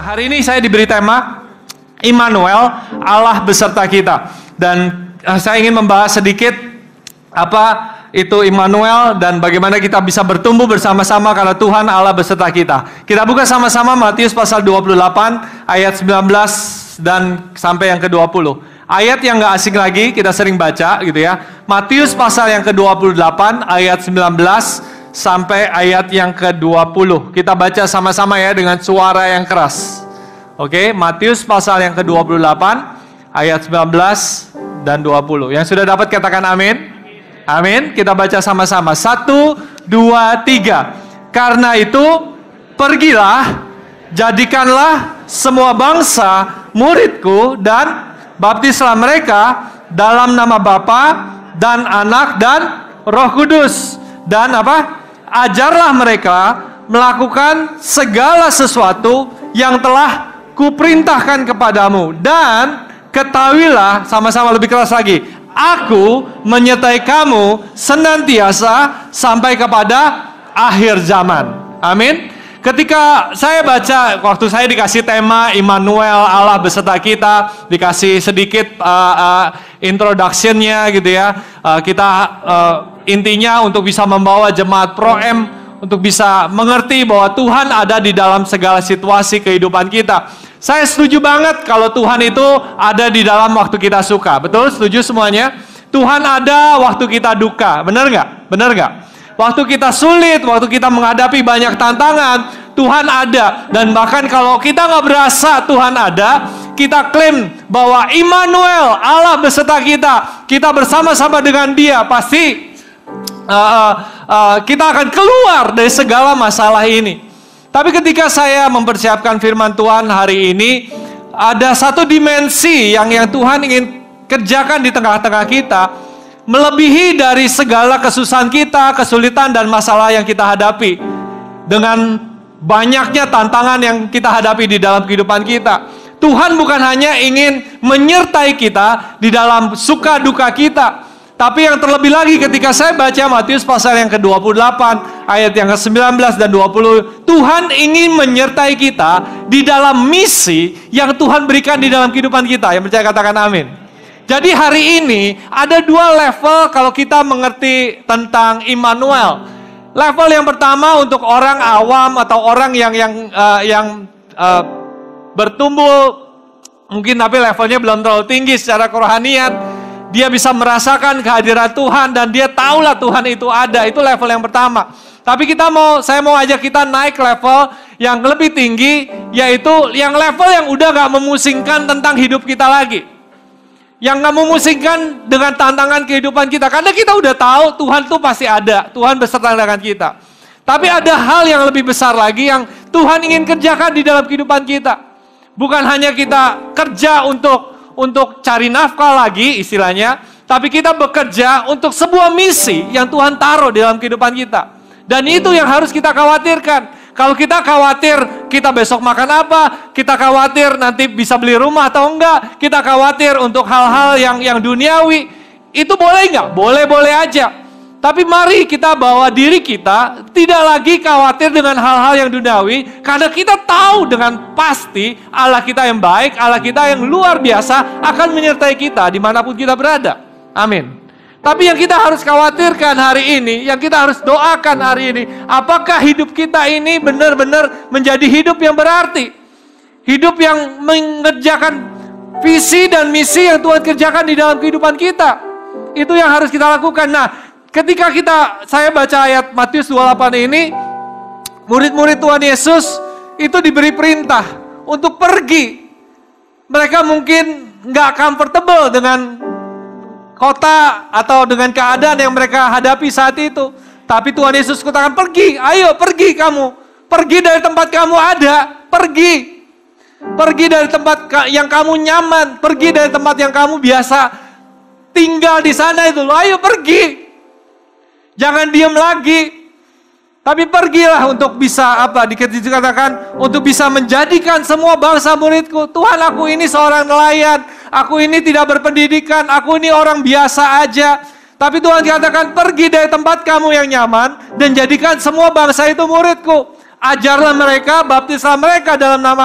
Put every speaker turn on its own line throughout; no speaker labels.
Hari ini saya diberi tema Immanuel, Allah beserta kita. Dan saya ingin membahas sedikit apa itu Immanuel dan bagaimana kita bisa bertumbuh bersama-sama karena Tuhan Allah beserta kita. Kita buka sama-sama Matius pasal 28 ayat 19 dan sampai yang ke-20. Ayat yang gak asing lagi, kita sering baca gitu ya. Matius pasal yang ke-28 ayat 19 sampai ayat yang ke-20. Kita baca sama-sama ya dengan suara yang keras. Oke, Matius pasal yang ke-28 ayat 19 dan 20. Yang sudah dapat katakan amin. Amin. Kita baca sama-sama. 1, 2, 3. Karena itu pergilah, jadikanlah semua bangsa muridku dan baptislah mereka dalam nama Bapa dan Anak dan Roh Kudus. Dan apa? Ajarlah mereka melakukan segala sesuatu yang telah kuperintahkan kepadamu. Dan ketahuilah, sama-sama lebih keras lagi, aku menyertai kamu senantiasa sampai kepada akhir zaman. Amin. Ketika saya baca, waktu saya dikasih tema Immanuel, Allah beserta kita, dikasih sedikit introduction-nya gitu ya. Intinya untuk bisa membawa jemaat Pro-M untuk bisa mengerti bahwa Tuhan ada di dalam segala situasi kehidupan kita. Saya setuju banget kalau Tuhan itu ada di dalam waktu kita suka. Betul? Setuju semuanya? Tuhan ada waktu kita duka. Benar nggak? Benar nggak? Waktu kita sulit, waktu kita menghadapi banyak tantangan, Tuhan ada. Dan bahkan kalau kita nggak berasa Tuhan ada, kita klaim bahwa Immanuel, Allah beserta kita. Kita bersama-sama dengan Dia, pasti kita akan keluar dari segala masalah ini. Tapi ketika saya mempersiapkan firman Tuhan hari ini, ada satu dimensi yang Tuhan ingin kerjakan di tengah-tengah kita, melebihi dari segala kesusahan kita, kesulitan dan masalah yang kita hadapi. Dengan banyaknya tantangan yang kita hadapi di dalam kehidupan kita, Tuhan bukan hanya ingin menyertai kita di dalam suka duka kita, tapi yang terlebih lagi ketika saya baca Matius pasal yang ke-28 ayat yang ke-19 dan 20, Tuhan ingin menyertai kita di dalam misi yang Tuhan berikan di dalam kehidupan kita. Yang percaya katakan amin. Jadi hari ini ada dua level kalau kita mengerti tentang Immanuel. Level yang pertama untuk orang awam atau orang yang bertumbuh mungkin tapi levelnya belum terlalu tinggi secara kerohanian. Dia bisa merasakan kehadiran Tuhan dan dia tahulah Tuhan itu ada. Itu level yang pertama. Tapi saya mau ajak kita naik level yang lebih tinggi, yaitu yang level yang udah gak memusingkan tentang hidup kita lagi. Yang gak memusingkan dengan tantangan kehidupan kita. Karena kita udah tahu Tuhan tuh pasti ada. Tuhan beserta dengan kita. Tapi ada hal yang lebih besar lagi yang Tuhan ingin kerjakan di dalam kehidupan kita. Bukan hanya kita kerja untuk cari nafkah lagi istilahnya, tapi kita bekerja untuk sebuah misi yang Tuhan taruh di dalam kehidupan kita. Dan itu yang harus kita khawatirkan. Kalau kita khawatir kita besok makan apa, kita khawatir nanti bisa beli rumah atau enggak, kita khawatir untuk hal-hal yang duniawi, itu boleh enggak? Boleh-boleh aja. Tapi mari kita bawa diri kita tidak lagi khawatir dengan hal-hal yang duniawi, karena kita tahu dengan pasti Allah kita yang baik, Allah kita yang luar biasa akan menyertai kita dimanapun kita berada. Amin. Tapi yang kita harus khawatirkan hari ini, yang kita harus doakan hari ini, apakah hidup kita ini benar-benar menjadi hidup yang berarti? Hidup yang mengerjakan visi dan misi yang Tuhan kerjakan di dalam kehidupan kita. Itu yang harus kita lakukan. Nah, ketika saya baca ayat Matius 28 ini, murid-murid Tuhan Yesus itu diberi perintah untuk pergi. Mereka mungkin nggak comfortable dengan kota atau dengan keadaan yang mereka hadapi saat itu. Tapi Tuhan Yesus katakan, pergi, ayo pergi kamu. Pergi dari tempat kamu ada, pergi. Pergi dari tempat yang kamu nyaman, pergi dari tempat yang kamu biasa tinggal di sana itu. Ayo pergi. Jangan diam lagi. Tapi pergilah untuk bisa dikatakan untuk bisa menjadikan semua bangsa muridku. Tuhan, aku ini seorang nelayan. Aku ini tidak berpendidikan. Aku ini orang biasa aja. Tapi Tuhan katakan, pergi dari tempat kamu yang nyaman dan jadikan semua bangsa itu muridku. Ajarlah mereka, baptislah mereka dalam nama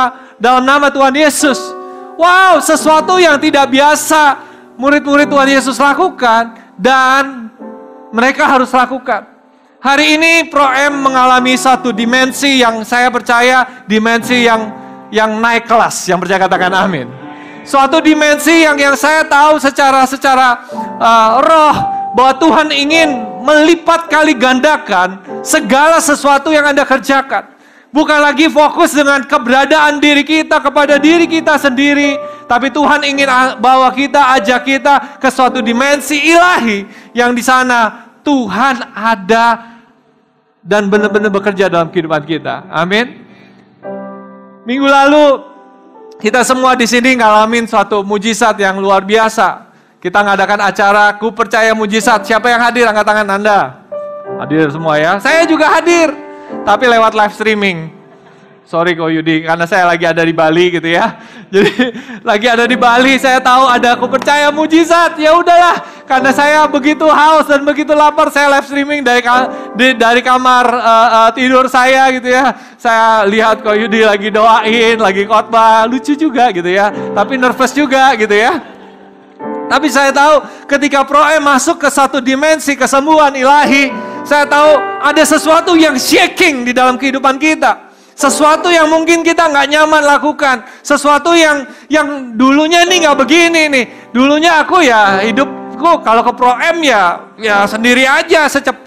dalam nama Tuhan Yesus. Wow, sesuatu yang tidak biasa murid-murid Tuhan Yesus lakukan dan mereka harus lakukan. Hari ini Pro-M mengalami satu dimensi yang saya percaya dimensi yang naik kelas, yang percaya katakan amin. Suatu dimensi yang saya tahu secara roh bahwa Tuhan ingin melipat kali gandakan segala sesuatu yang Anda kerjakan. Bukan lagi fokus dengan keberadaan diri kita kepada diri kita sendiri, tapi Tuhan ingin bawa kita, ajak kita ke suatu dimensi ilahi yang di sana Tuhan ada dan benar-benar bekerja dalam kehidupan kita. Amin. Minggu lalu kita semua di sini ngalamin suatu mujizat yang luar biasa. Kita ngadakan acara Ku Percaya Mujizat. Siapa yang hadir? Angkat tangan Anda. Hadir semua ya. Saya juga hadir, tapi lewat live streaming. Sorry Ko Yudi, karena saya lagi ada di Bali gitu ya. Jadi lagi ada di Bali, saya tahu ada Ku Percaya Mujizat. Ya udahlah, karena saya begitu haus dan begitu lapar, saya live streaming dari kamar tidur saya gitu ya. Saya lihat Ko Yudi lagi doain, lagi khotbah, lucu juga gitu ya. Tapi nervous juga gitu ya. Tapi saya tahu ketika Pro-M masuk ke satu dimensi kesembuhan ilahi, saya tahu ada sesuatu yang shaking di dalam kehidupan kita. Sesuatu yang mungkin kita nggak nyaman lakukan. Sesuatu yang dulunya ini nggak begini nih. Dulunya aku ya hidupku kalau ke Pro-M ya sendiri aja.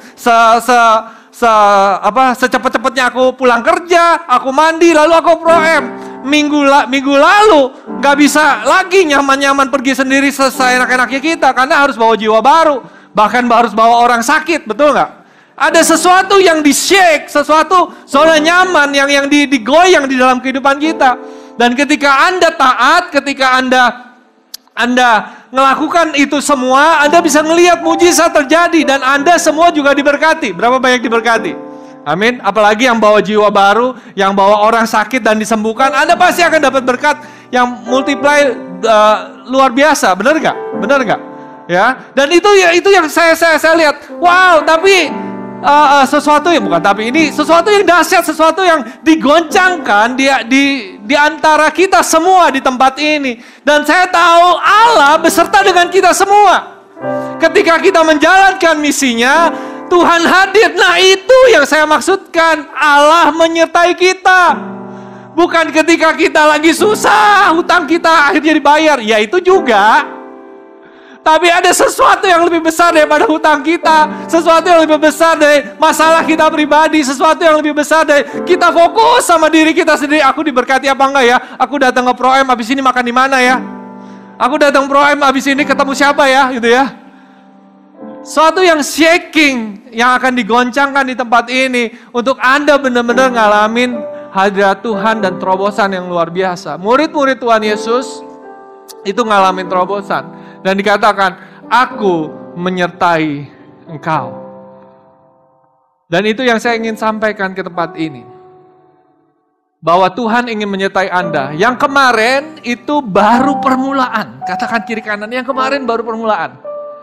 Secepat-cepatnya aku pulang kerja, aku mandi, lalu aku Pro-M. Minggu lalu nggak bisa lagi nyaman-nyaman pergi sendiri seenak-enaknya kita, karena harus bawa jiwa baru, bahkan harus bawa orang sakit, betul nggak? Ada sesuatu yang di-shake, sesuatu zona nyaman yang digoyang di dalam kehidupan kita. Dan ketika Anda taat, ketika Anda melakukan itu semua, Anda bisa melihat mujizat terjadi dan Anda semua juga diberkati. Berapa banyak diberkati? Amin. Apalagi yang bawa jiwa baru, yang bawa orang sakit dan disembuhkan, Anda pasti akan dapat berkat yang multiply luar biasa. Benar nggak? Benar nggak? Ya. Dan itu yang saya lihat. Wow, tapi sesuatu yang bukan, tapi ini sesuatu yang dahsyat, sesuatu yang digoncangkan di antara kita semua di tempat ini. Dan saya tahu Allah beserta dengan kita semua. Ketika kita menjalankan misinya, Tuhan hadir. Nah, itu yang saya maksudkan, Allah menyertai kita. Bukan ketika kita lagi susah, hutang kita akhirnya dibayar. Ya itu juga. Tapi ada sesuatu yang lebih besar daripada hutang kita. Sesuatu yang lebih besar dari masalah kita pribadi. Sesuatu yang lebih besar dari kita fokus sama diri kita sendiri. Aku diberkati apa enggak ya? Aku datang ke Pro-M, habis ini makan di mana ya? Aku datang Pro-M, habis ini ketemu siapa ya? Gitu ya. Suatu yang shaking, yang akan digoncangkan di tempat ini. Untuk Anda benar-benar ngalamin hadirat Tuhan dan terobosan yang luar biasa. Murid-murid Tuhan Yesus itu ngalamin terobosan. Dan dikatakan, aku menyertai engkau. Dan itu yang saya ingin sampaikan ke tempat ini. Bahwa Tuhan ingin menyertai Anda. Yang kemarin itu baru permulaan. Katakan kiri kanan, yang kemarin baru permulaan.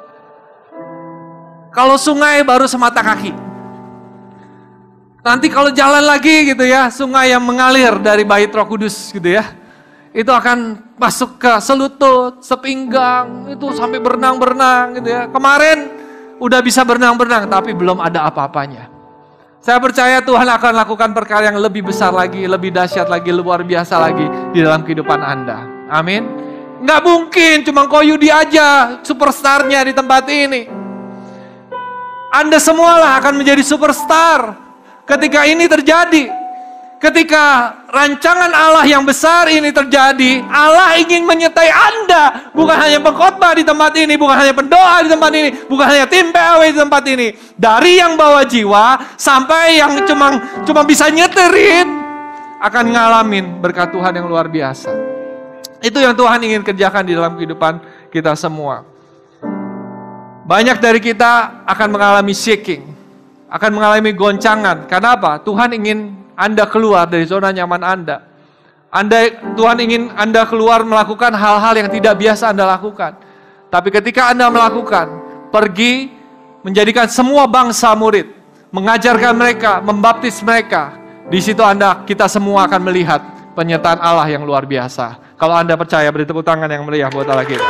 Kalau sungai baru semata kaki. Nanti kalau jalan lagi gitu ya, sungai yang mengalir dari Bait Roh Kudus gitu ya. Itu akan masuk ke selutut, sepinggang, itu sampai berenang-berenang gitu ya. Kemarin udah bisa berenang-berenang, tapi belum ada apa-apanya. Saya percaya Tuhan akan lakukan perkara yang lebih besar lagi, lebih dahsyat lagi, luar biasa lagi di dalam kehidupan Anda. Amin. Nggak mungkin cuma Ko Yudi aja superstarnya di tempat ini. Anda semualah akan menjadi superstar ketika ini terjadi. Ketika rancangan Allah yang besar ini terjadi, Allah ingin menyertai Anda. Bukan hanya pengkhotbah di tempat ini, bukan hanya pendoa di tempat ini, bukan hanya tim PAW di tempat ini. Dari yang bawa jiwa sampai yang cuma bisa nyeterin, akan ngalamin berkat Tuhan yang luar biasa. Itu yang Tuhan ingin kerjakan di dalam kehidupan kita semua. Banyak dari kita akan mengalami shaking, akan mengalami goncangan. Karena apa? Tuhan ingin Anda keluar dari zona nyaman Anda. Tuhan ingin Anda keluar melakukan hal-hal yang tidak biasa Anda lakukan. Tapi ketika Anda melakukan, pergi menjadikan semua bangsa murid, mengajarkan mereka, membaptis mereka, di situ kita semua akan melihat penyertaan Allah yang luar biasa. Kalau Anda percaya, beri tepuk tangan yang meriah buat Allah kita.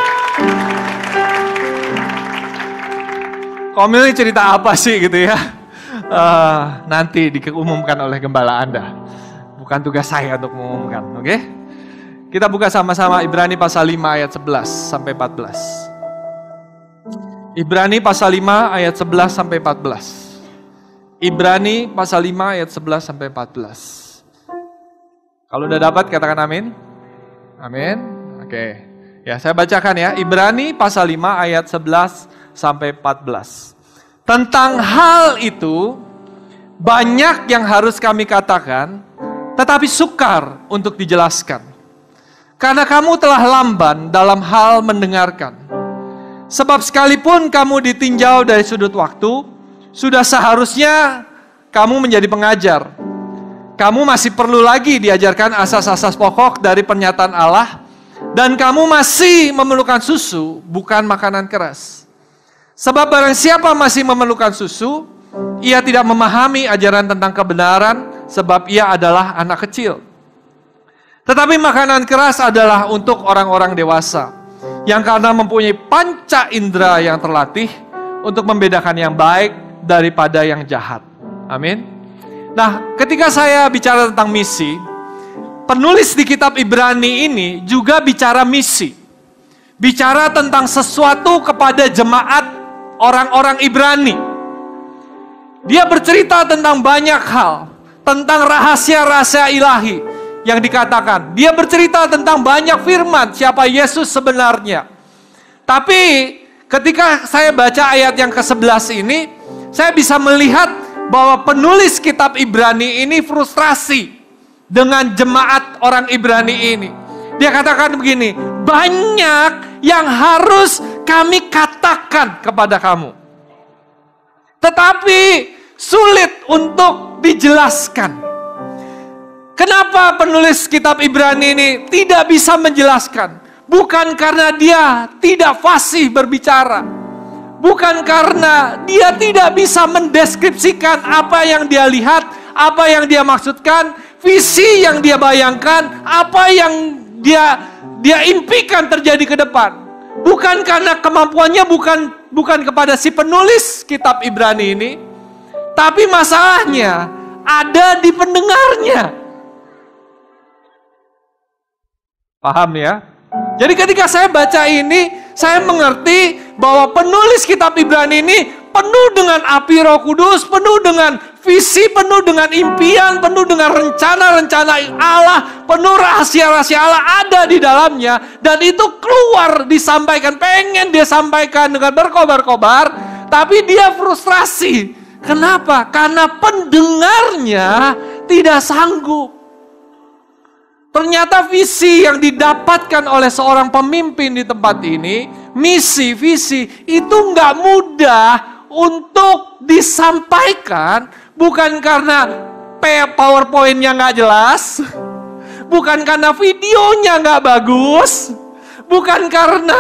Komil ini cerita apa sih gitu ya? Nanti diumumkan oleh gembala Anda. Bukan tugas saya untuk mengumumkan, oke? Kita buka sama-sama Ibrani pasal 5 ayat 11 sampai 14. Ibrani pasal 5 ayat 11 sampai 14. Ibrani pasal 5 ayat 11 sampai 14. Kalau udah dapat katakan amin. Amin. Oke. Ya, saya bacakan ya. Ibrani pasal 5 ayat 11 sampai 14. Tentang hal itu banyak yang harus kami katakan, tetapi sukar untuk dijelaskan. Karena kamu telah lamban dalam hal mendengarkan. Sebab sekalipun kamu ditinjau dari sudut waktu, sudah seharusnya kamu menjadi pengajar. Kamu masih perlu lagi diajarkan asas-asas pokok dari pernyataan Allah, dan kamu masih memerlukan susu, bukan makanan keras. Sebab barang siapa masih memerlukan susu, ia tidak memahami ajaran tentang kebenaran, sebab ia adalah anak kecil. Tetapi makanan keras adalah untuk orang-orang dewasa, yang karena mempunyai panca indera yang terlatih, untuk membedakan yang baik daripada yang jahat. Amin. Nah, ketika saya bicara tentang misi, penulis di kitab Ibrani ini juga bicara misi. Bicara tentang sesuatu kepada jemaat orang-orang Ibrani. Dia bercerita tentang banyak hal, tentang rahasia-rahasia ilahi yang dikatakan. Dia bercerita tentang banyak firman siapa Yesus sebenarnya. Tapi ketika saya baca ayat yang ke-11 ini, saya bisa melihat bahwa penulis kitab Ibrani ini frustrasi dengan jemaat orang Ibrani ini. Dia katakan begini, banyak yang harus kami katakan kepada kamu, tetapi sulit untuk dijelaskan. Kenapa penulis kitab Ibrani ini tidak bisa menjelaskan? Bukan karena dia tidak fasih berbicara, bukan karena dia tidak bisa mendeskripsikan apa yang dia lihat, apa yang dia maksudkan, visi yang dia bayangkan, apa yang dia impikan terjadi ke depan. Bukan karena kemampuannya bukan kepada si penulis kitab Ibrani ini, tapi masalahnya ada di pendengarnya. Paham ya? Jadi ketika saya baca ini, saya mengerti bahwa penulis kitab Ibrani ini penuh dengan api Roh Kudus, penuh dengan visi, penuh dengan impian, penuh dengan rencana-rencana Allah, penuh rahasia-rahasia Allah ada di dalamnya, dan itu keluar disampaikan, pengen dia sampaikan dengan berkobar-kobar, tapi dia frustrasi. Kenapa? Karena pendengarnya tidak sanggup. Ternyata visi yang didapatkan oleh seorang pemimpin di tempat ini, misi, visi, itu nggak mudah untuk disampaikan, bukan karena PowerPoint-nya nggak jelas, bukan karena videonya nggak bagus, bukan karena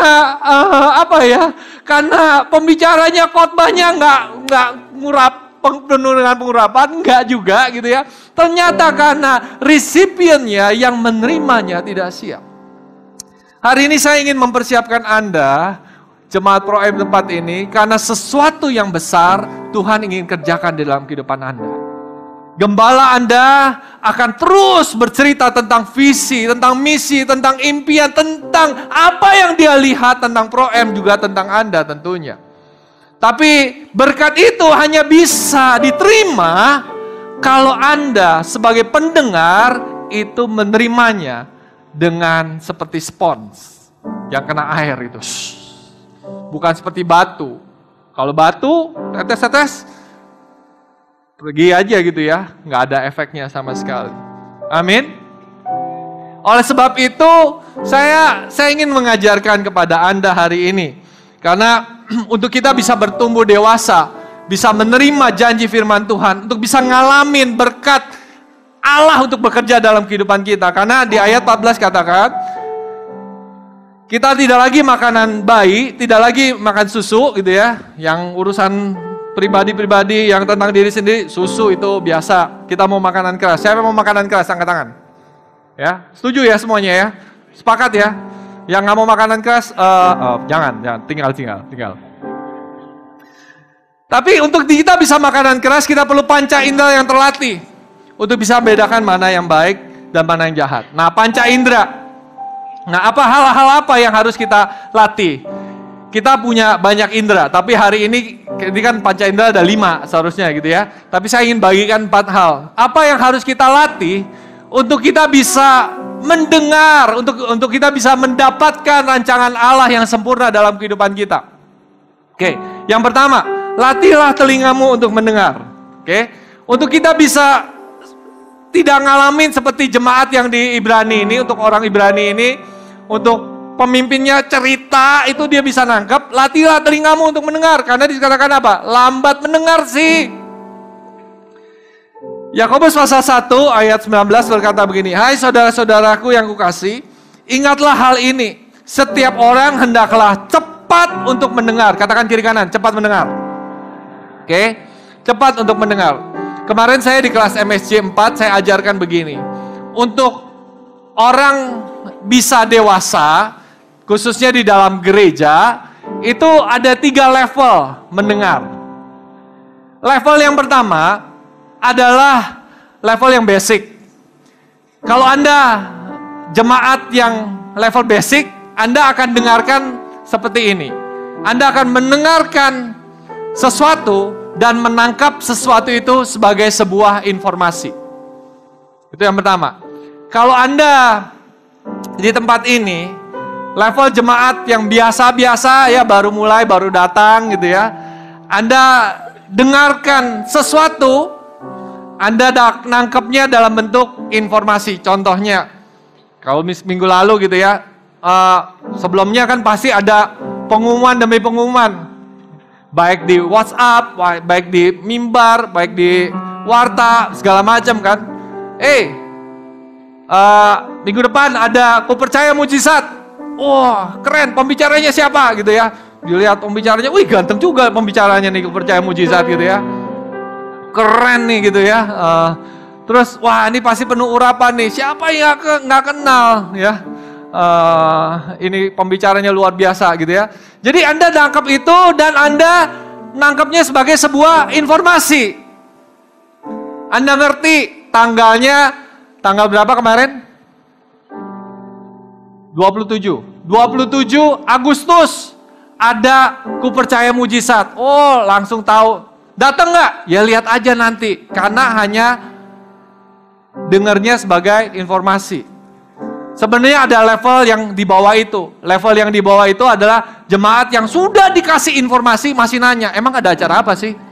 karena pembicaranya, khotbahnya nggak ngurap, penuh dengan pengurapan, enggak juga gitu ya. Ternyata karena resipiennya yang menerimanya tidak siap. Hari ini saya ingin mempersiapkan Anda, jemaat Pro M tempat ini, karena sesuatu yang besar Tuhan ingin kerjakan di dalam kehidupan Anda. Gembala Anda akan terus bercerita tentang visi, tentang misi, tentang impian, tentang apa yang dia lihat tentang Pro M, juga tentang Anda tentunya. Tapi berkat itu hanya bisa diterima kalau Anda sebagai pendengar itu menerimanya dengan seperti spons yang kena air itu. Bukan seperti batu. Kalau batu, tetes-tetes, pergi aja gitu ya. Nggak ada efeknya sama sekali. Amin. Oleh sebab itu, saya ingin mengajarkan kepada Anda hari ini. Karena untuk kita bisa bertumbuh dewasa, bisa menerima janji firman Tuhan, untuk bisa ngalamin berkat Allah untuk bekerja dalam kehidupan kita. Karena di ayat 14 katakan, kita tidak lagi makanan bayi, tidak lagi makan susu gitu ya, yang urusan pribadi-pribadi, yang tentang diri sendiri, susu itu biasa. Kita mau makanan keras. Siapa mau makanan keras? Angkat tangan. Ya, setuju ya semuanya ya? Sepakat ya? Yang nggak mau makanan keras, jangan, tinggal. Tapi untuk kita bisa makanan keras, kita perlu panca indera yang terlatih untuk bisa membedakan mana yang baik dan mana yang jahat. Nah, panca indera. Nah, hal-hal apa yang harus kita latih? Kita punya banyak indera, tapi hari ini kan panca indera ada 5 seharusnya gitu ya. Tapi saya ingin bagikan 4 hal. Apa yang harus kita latih untuk kita bisa mendengar, untuk kita bisa mendapatkan rancangan Allah yang sempurna dalam kehidupan kita. Oke, yang pertama, latihlah telingamu untuk mendengar. Oke, untuk kita bisa tidak ngalamin seperti jemaat yang di Ibrani ini, untuk orang Ibrani ini, untuk pemimpinnya cerita itu dia bisa nangkep. Latihlah telingamu untuk mendengar, karena dikatakan apa? Lambat mendengar sih. Yakobus pasal 1 ayat 19 berkata begini, hai saudara-saudaraku yang kukasih, ingatlah hal ini, setiap orang hendaklah cepat untuk mendengar. Katakan kiri kanan, cepat mendengar. Oke, cepat untuk mendengar. Kemarin saya di kelas MSJ 4 saya ajarkan begini, untuk orang bisa dewasa, khususnya di dalam gereja, itu ada 3 level mendengar. Level yang pertama adalah level yang basic. Kalau Anda jemaat yang level basic, Anda akan dengarkan seperti ini. Anda akan mendengarkan sesuatu dan menangkap sesuatu itu sebagai sebuah informasi. Itu yang pertama. Kalau Anda di tempat ini, level jemaat yang biasa-biasa ya, baru mulai, baru datang gitu ya. Anda dengarkan sesuatu, Anda nangkepnya dalam bentuk informasi. Contohnya, kalau minggu lalu gitu ya, sebelumnya kan pasti ada pengumuman demi pengumuman. Baik di WhatsApp, baik di mimbar, baik di warta, segala macam kan. Minggu depan ada Kupercaya Mujizat. Wah, keren, pembicaranya siapa gitu ya. Dilihat pembicaranya, wih ganteng juga pembicaranya nih, Kupercaya Mujizat gitu ya. Keren nih gitu ya. Terus wah ini pasti penuh urapan nih. Siapa yang nggak kenal ya? Ini pembicaranya luar biasa gitu ya. Jadi Anda nangkap itu dan Anda nangkapnya sebagai sebuah informasi. Anda ngerti tanggalnya, tanggal berapa kemarin? 27 Agustus ada Kupercaya Mujizat. Oh, langsung tahu. Datang nggak? Ya lihat aja nanti, karena hanya dengarnya sebagai informasi. Sebenarnya ada level yang di bawah itu. Level yang di bawah itu adalah jemaat yang sudah dikasih informasi masih nanya, emang ada acara apa sih?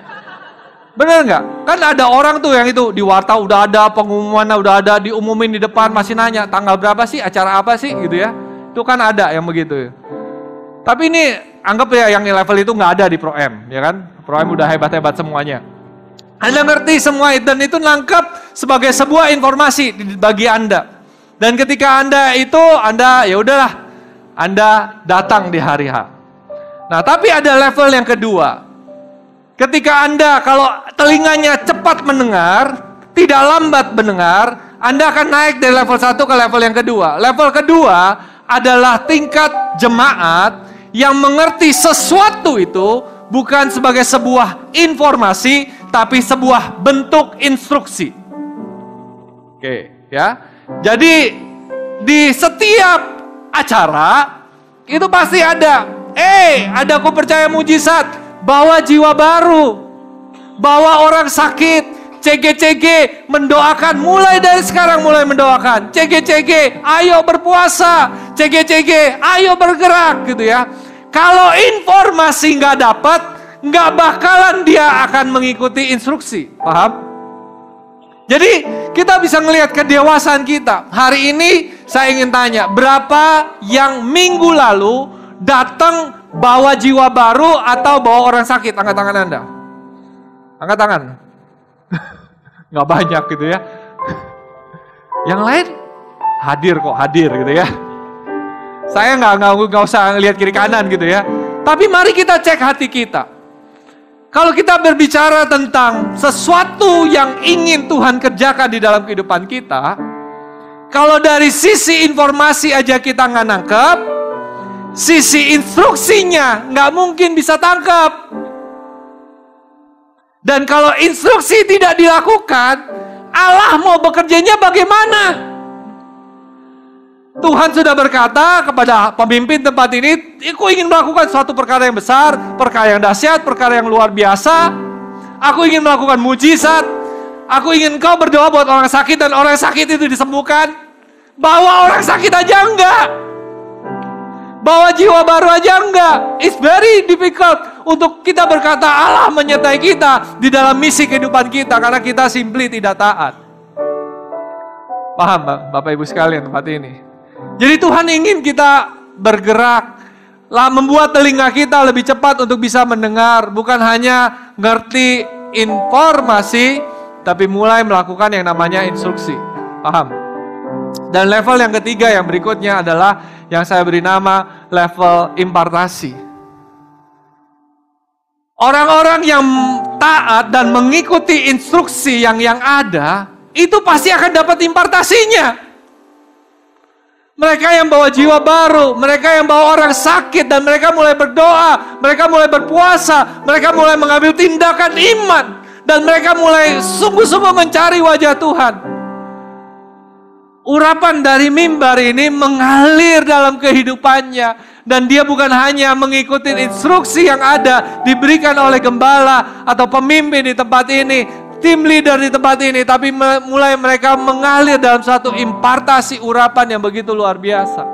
Bener nggak? Kan ada orang tuh yang itu di warta udah ada pengumumannya, udah ada, diumumin di depan masih nanya tanggal berapa sih, acara apa sih gitu ya. Itu kan ada yang begitu. Tapi ini anggap ya yang level itu nggak ada di Pro-M, ya kan? Pro-M udah hebat-hebat semuanya. Anda ngerti semua itu dan itu nangkap sebagai sebuah informasi bagi Anda. Dan ketika Anda ya udahlah, Anda datang di hari H. Nah, tapi ada level yang kedua. Ketika Anda kalau telinganya cepat mendengar, tidak lambat mendengar, Anda akan naik dari level 1 ke level yang kedua. Level kedua adalah tingkat jemaat yang mengerti sesuatu itu bukan sebagai sebuah informasi, tapi sebuah bentuk instruksi. Oke, ya. Jadi di setiap acara itu pasti ada Kupercaya Mujizat, bawa jiwa baru, bawa orang sakit, CG-CG, mendoakan mulai dari sekarang, mulai mendoakan. CG-CG, ayo berpuasa. CG-CG, ayo bergerak gitu ya. Kalau informasi nggak dapat, nggak bakalan dia akan mengikuti instruksi. Paham? Jadi kita bisa melihat kedewasaan kita. Hari ini saya ingin tanya, berapa yang minggu lalu datang bawa jiwa baru atau bawa orang sakit? Angkat tangan Anda. Angkat tangan. Nggak banyak gitu ya. Yang lain hadir gitu ya. Saya nggak usah lihat kiri kanan gitu ya. Tapi mari kita cek hati kita. Kalau kita berbicara tentang sesuatu yang ingin Tuhan kerjakan di dalam kehidupan kita, Kalau dari sisi informasi aja kita nggak nangkep, sisi instruksinya nggak mungkin bisa tangkap. Dan kalau instruksi tidak dilakukan, Allah mau bekerjanya bagaimana? Tuhan sudah berkata kepada pemimpin tempat ini, aku ingin melakukan suatu perkara yang besar, perkara yang dahsyat, perkara yang luar biasa. Aku ingin melakukan mujizat. Aku ingin kau berdoa buat orang sakit dan orang sakit itu disembuhkan. Bawa orang sakit aja enggak. Bawa jiwa baru aja enggak. It's very difficult untuk kita berkata Allah menyertai kita di dalam misi kehidupan kita karena kita simply tidak taat. Paham Bapak Ibu sekalian tempat ini? Jadi Tuhan ingin kita bergerak, membuat telinga kita lebih cepat untuk bisa mendengar, bukan hanya ngerti informasi, tapi mulai melakukan yang namanya instruksi. Paham? Dan level yang ketiga yang berikutnya adalah yang saya beri nama level impartasi. Orang-orang yang taat dan mengikuti instruksi yang ada, itu pasti akan dapat impartasinya. Mereka yang bawa jiwa baru, mereka yang bawa orang sakit, dan mereka mulai berdoa, mereka mulai berpuasa, mereka mulai mengambil tindakan iman, dan mereka mulai sungguh-sungguh mencari wajah Tuhan. Urapan dari mimbar ini mengalir dalam kehidupannya, dan dia bukan hanya mengikuti instruksi yang ada diberikan oleh gembala atau pemimpin di tempat ini, tim leader di tempat ini, tapi mulai mereka mengalir dalam satu impartasi urapan yang begitu luar biasa.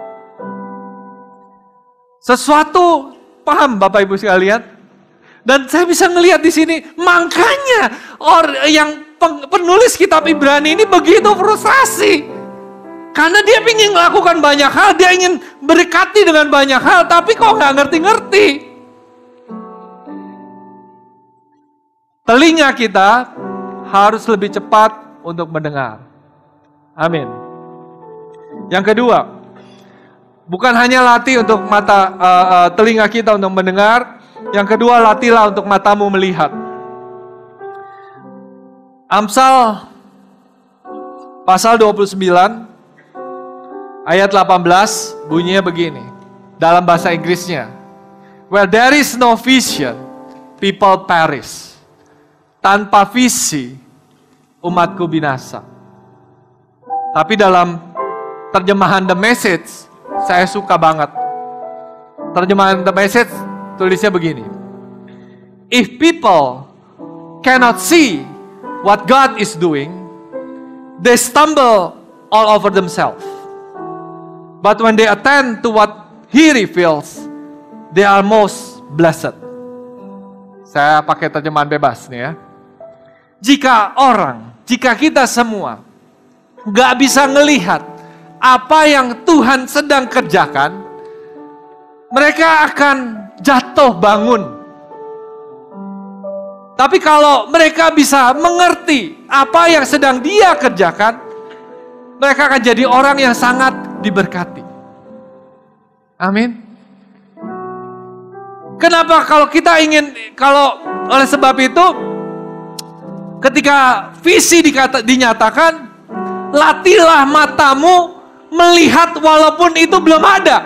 Sesuatu, paham Bapak Ibu sekalian? Dan saya bisa ngelihat di sini, makanya yang penulis kitab Ibrani ini begitu frustrasi. Karena dia ingin melakukan banyak hal, dia ingin berkati dengan banyak hal, tapi kok nggak ngerti-ngerti. Telinga kita harus lebih cepat untuk mendengar. Amin. Yang kedua, bukan hanya latih untuk telinga kita untuk mendengar. Yang kedua, latihlah untuk matamu melihat. Amsal pasal 29 ayat 18 bunyinya begini. Dalam bahasa Inggrisnya. Where there is no vision, people perish. Tanpa visi, umatku binasa. Tapi dalam terjemahan The Message, saya suka banget. Terjemahan The Message tulisnya begini. If people cannot see what God is doing, they stumble all over themselves. But when they attend to what He reveals, they are most blessed. Saya pakai terjemahan bebas nih ya. Jika kita semua gak bisa ngelihat apa yang Tuhan sedang kerjakan, mereka akan jatuh bangun. Tapi kalau mereka bisa mengerti apa yang sedang Dia kerjakan, mereka akan jadi orang yang sangat diberkati. Amin. Kenapa kalau oleh sebab itu, ketika visi dinyatakan, latihlah matamu melihat walaupun itu belum ada.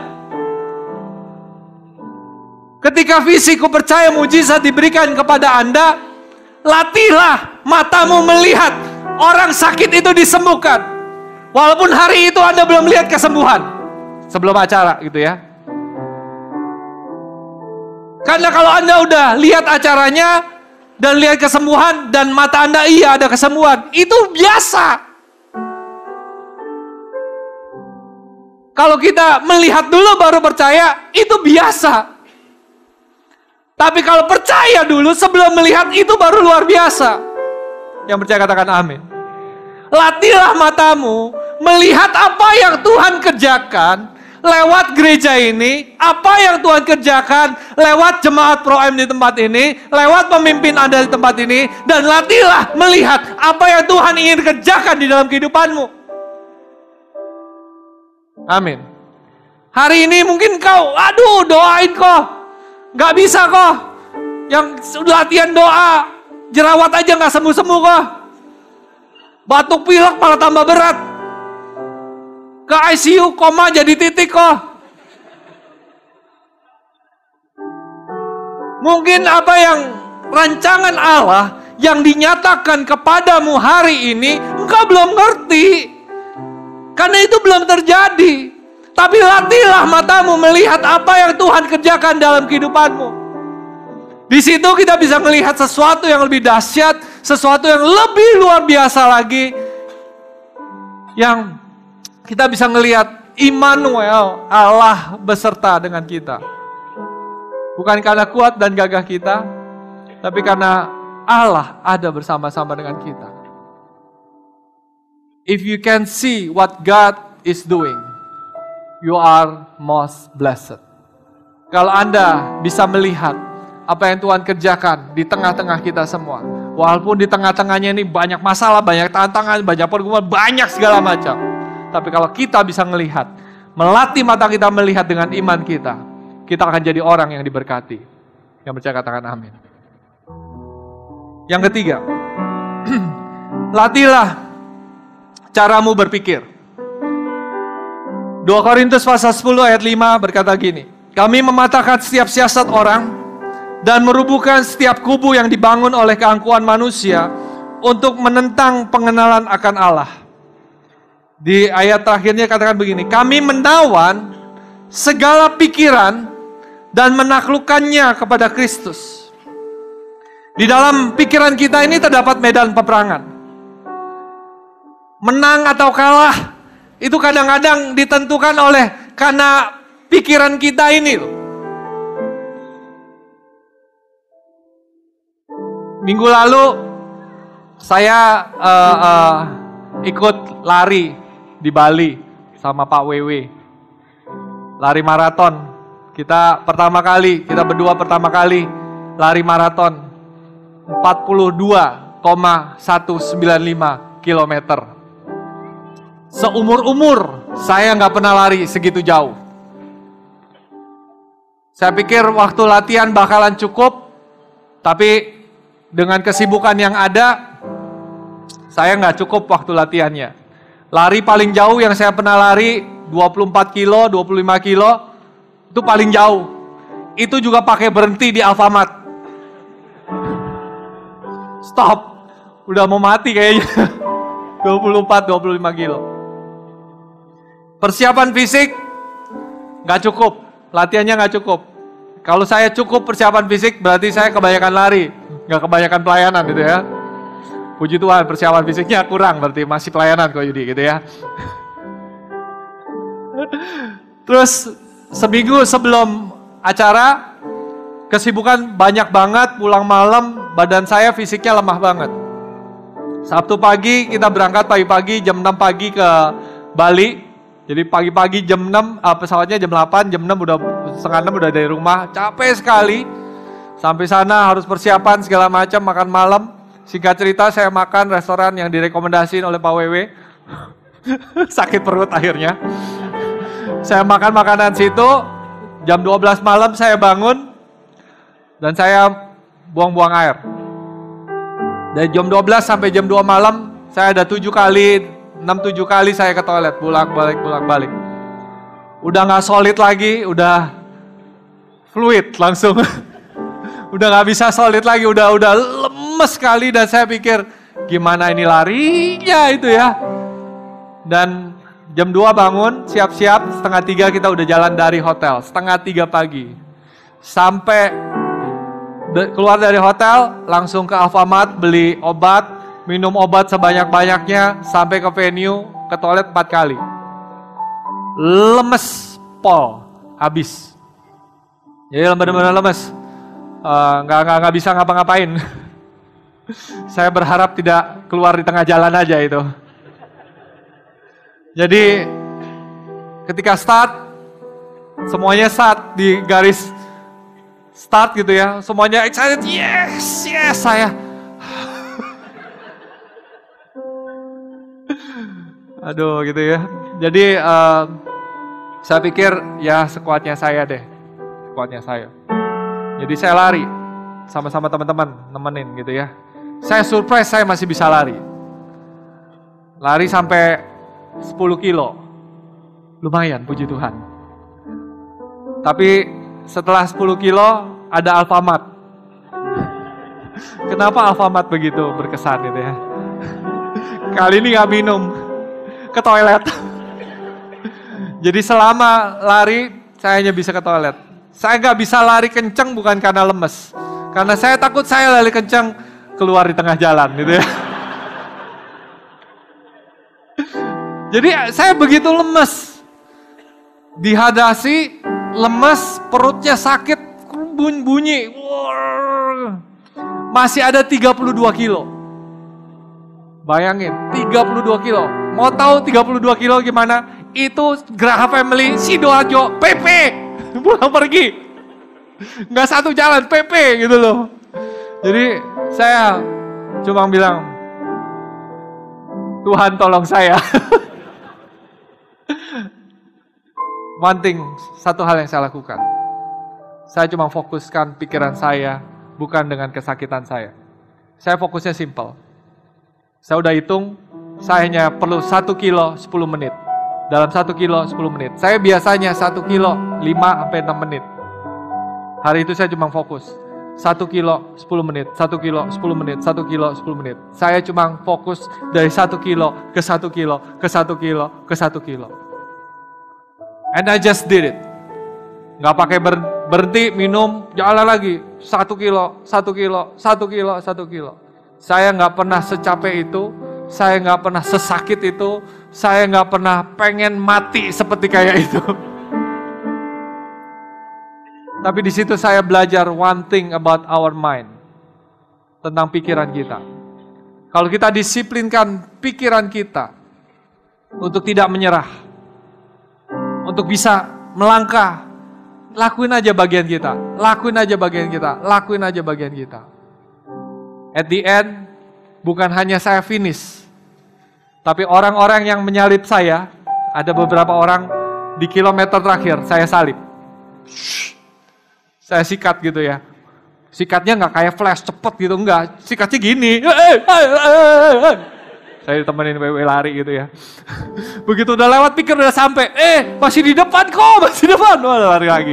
Ketika visi ku percaya mujizat diberikan kepada Anda, latihlah matamu melihat orang sakit itu disembuhkan. Walaupun hari itu Anda belum lihat kesembuhan. Sebelum acara gitu ya. Karena kalau Anda udah lihat acaranya dan lihat kesembuhan dan mata Anda iya ada kesembuhan, itu biasa. Kalau kita melihat dulu baru percaya, itu biasa. Tapi kalau percaya dulu sebelum melihat, itu baru luar biasa. Yang percaya katakan amin. Latihlah matamu melihat apa yang Tuhan kerjakan lewat gereja ini, apa yang Tuhan kerjakan lewat jemaat Pro-M di tempat ini, lewat pemimpin Anda di tempat ini, dan latihlah melihat apa yang Tuhan ingin kerjakan di dalam kehidupanmu. Amin. Hari ini mungkin kau, doain kok, gak bisa kok, yang sudah latihan doa, jerawat aja gak sembuh-sembuh kok, batuk pilek malah tambah berat. ke ICU, koma jadi titik kok. Mungkin apa yang rancangan Allah yang dinyatakan kepadamu hari ini, engkau belum ngerti. Karena itu belum terjadi. Tapi latihlah matamu melihat apa yang Tuhan kerjakan dalam kehidupanmu. Di situ kita bisa melihat sesuatu yang lebih dahsyat, sesuatu yang lebih luar biasa lagi. Yang kita bisa melihat Immanuel, Allah beserta dengan kita. Bukan karena kuat dan gagah kita, tapi karena Allah ada bersama-sama dengan kita. If you can see what God is doing, you are most blessed. Kalau Anda bisa melihat apa yang Tuhan kerjakan di tengah-tengah kita semua. Walaupun di tengah-tengahnya ini banyak masalah, banyak tantangan, banyak pergumulan, banyak segala macam. Tapi kalau kita bisa melihat, melatih mata kita melihat dengan iman kita, kita akan jadi orang yang diberkati. Yang percaya katakan amin. Yang ketiga, latihlah caramu berpikir. 2 Korintus pasal 10 ayat 5 berkata gini, kami mematahkan setiap siasat orang dan merubuhkan setiap kubu yang dibangun oleh keangkuhan manusia untuk menentang pengenalan akan Allah. Di ayat terakhirnya katakan begini, kami menawan segala pikiran dan menaklukkannya kepada Kristus. Di dalam pikiran kita ini terdapat medan peperangan. Menang atau kalah itu kadang-kadang ditentukan oleh karena pikiran kita ini loh. Minggu lalu saya ikut lari di Bali sama Pak Wewe. Lari maraton. Kita berdua pertama kali lari maraton 42,195 kilometer. Seumur-umur saya nggak pernah lari segitu jauh. Saya pikir waktu latihan bakalan cukup, tapi dengan kesibukan yang ada, saya nggak cukup waktu latihannya. Lari paling jauh yang saya pernah lari 24 kilo, 25 kilo, itu paling jauh. Itu juga pakai berhenti di Alfamart. Stop, udah mau mati kayaknya. 24-25 kilo. Persiapan fisik gak cukup, latihannya gak cukup. Kalau saya cukup persiapan fisik, berarti saya kebanyakan lari, gak kebanyakan pelayanan gitu ya. Puji Tuhan, persiapan fisiknya kurang, berarti masih pelayanan kok Yudi gitu ya. Terus seminggu sebelum acara, kesibukan banyak banget, pulang malam, badan saya fisiknya lemah banget. Sabtu pagi kita berangkat pagi-pagi jam 6 pagi ke Bali. Jadi pagi-pagi jam 6, pesawatnya jam 8, jam 6 udah setengah 6 udah dari rumah. Capek sekali. Sampai sana harus persiapan segala macam, makan malam. Singkat cerita saya makan restoran yang direkomendasiin oleh Pak Wewe. Sakit perut akhirnya. Saya makan makanan situ, jam 12 malam saya bangun. Dan saya buang-buang air. Dari jam 12 sampai jam 2 malam, saya ada 6-7 kali saya ke toilet, bolak-balik. Udah gak solid lagi, udah fluid langsung. Udah gak bisa solid lagi, udah lemes sekali. Dan saya pikir, gimana ini larinya itu ya. Dan jam 2 bangun, siap-siap, 2:30 kita udah jalan dari hotel, 2:30 pagi. Sampai keluar dari hotel, langsung ke Alfamart, beli obat, minum obat sebanyak-banyaknya, sampai ke venue, ke toilet 4 kali. Lemes, pol, habis. Jadi benar-benar lemes. Nggak bisa ngapa-ngapain. Saya berharap tidak keluar di tengah jalan aja itu. Jadi ketika start, semuanya start di garis start gitu ya, semuanya excited, yes saya. Aduh gitu ya. Jadi saya pikir ya sekuatnya saya deh, sekuatnya saya. Jadi saya lari sama-sama teman-teman nemenin gitu ya. Saya surprise saya masih bisa lari. Lari sampai 10 kilo. Lumayan, puji Tuhan. Tapi setelah 10 kilo ada Alfamart. Kenapa Alfamart begitu berkesan gitu ya? Kali ini gak minum, ke toilet. Jadi selama lari, saya hanya bisa ke toilet. Saya gak bisa lari kenceng bukan karena lemes. Karena saya takut saya lari kenceng, keluar di tengah jalan gitu ya. Jadi saya begitu lemes. Dihadasi, lemes, perutnya sakit, bunyi. Masih ada 32 kilo. Bayangin, 32 kilo. Mau tahu 32 kilo gimana? Itu Graha Family Sidoarjo PP. Pulang pergi. Nggak satu jalan, PP gitu loh. Jadi saya cuma bilang, Tuhan tolong saya. One thing, satu hal yang saya lakukan. Saya cuma fokuskan pikiran saya, bukan dengan kesakitan saya. Saya fokusnya simple. Saya udah hitung, saya hanya perlu 1 kilo 10 menit. Dalam 1 kilo 10 menit. Saya biasanya 1 kilo 5-6 menit. Hari itu saya cuma fokus. 1 kilo 10 menit, 1 kilo 10 menit, 1 kilo 10 menit. Saya cuma fokus dari 1 kilo ke 1 kilo, ke 1 kilo, ke 1 kilo. And I just did it. Gak pakai berhenti, minum, jalan lagi. 1 kilo, 1 kilo, 1 kilo, 1 kilo. Saya gak pernah secapek itu, saya gak pernah sesakit itu, saya gak pernah pengen mati seperti kayak itu. Tapi di situ saya belajar one thing about our mind. Tentang pikiran kita. Kalau kita disiplinkan pikiran kita untuk tidak menyerah, untuk bisa melangkah, lakuin aja bagian kita, lakuin aja bagian kita, lakuin aja bagian kita. At the end, bukan hanya saya finish, tapi orang-orang yang menyalip saya, ada beberapa orang di kilometer terakhir, saya salib. Saya sikat gitu ya. Sikatnya nggak kayak flash, cepet gitu, enggak. Sikatnya gini. Saya ditemenin wewe lari gitu ya. Begitu udah lewat pikir udah sampai. Masih di depan kok, masih di depan. Wah, lari lagi.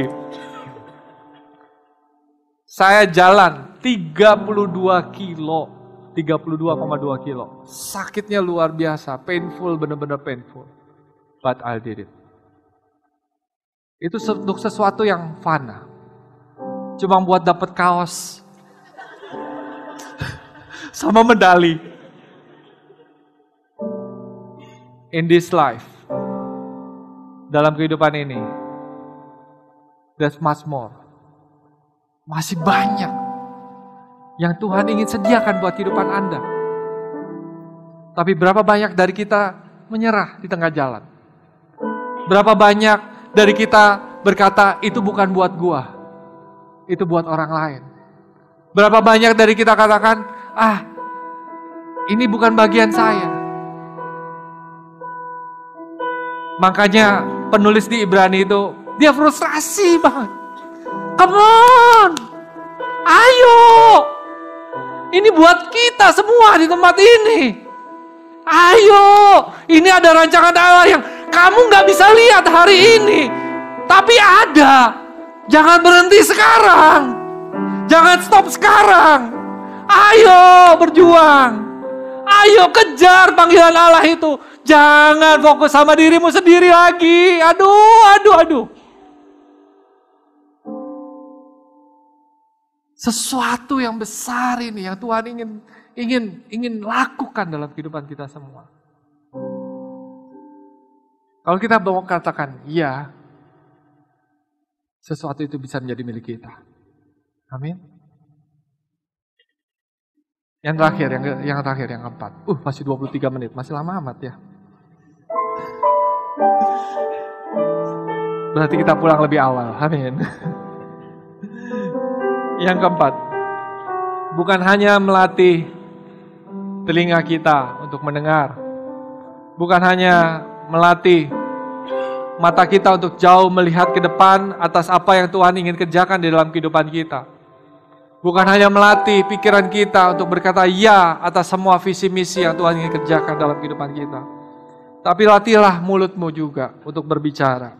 Saya jalan 32 kilo. 32,2 kilo. Sakitnya luar biasa, painful, bener-bener painful. But I did it. Itu untuk sesuatu yang fana. Cuma buat dapat kaos. Sama medali. In this life, dalam kehidupan ini, there's much more. Masih banyak yang Tuhan ingin sediakan buat kehidupan Anda. Tapi berapa banyak dari kita menyerah di tengah jalan? Berapa banyak dari kita berkata, itu bukan buat gua, itu buat orang lain. Berapa banyak dari kita katakan, ini bukan bagian saya. Makanya penulis di Ibrani itu, dia frustrasi banget. Come on, ayo. Ini buat kita semua di tempat ini. Ayo, ini ada rancangan Allah yang kamu gak bisa lihat hari ini. Tapi ada. Jangan berhenti sekarang. Jangan stop sekarang. Ayo berjuang. Ayo kejar panggilan Allah itu. Jangan fokus sama dirimu sendiri lagi. Aduh. Sesuatu yang besar ini yang Tuhan ingin lakukan dalam kehidupan kita semua. Kalau kita mau katakan iya, sesuatu itu bisa menjadi milik kita. Amin. Yang terakhir, yang keempat. Masih 23 menit, masih lama amat ya. Berarti kita pulang lebih awal. Amin. Yang keempat, bukan hanya melatih telinga kita untuk mendengar. Bukan hanya melatih mata kita untuk jauh melihat ke depan atas apa yang Tuhan ingin kerjakan di dalam kehidupan kita. Bukan hanya melatih pikiran kita untuk berkata ya atas semua visi misi yang Tuhan ingin kerjakan dalam kehidupan kita. Tapi latihlah mulutmu juga untuk berbicara.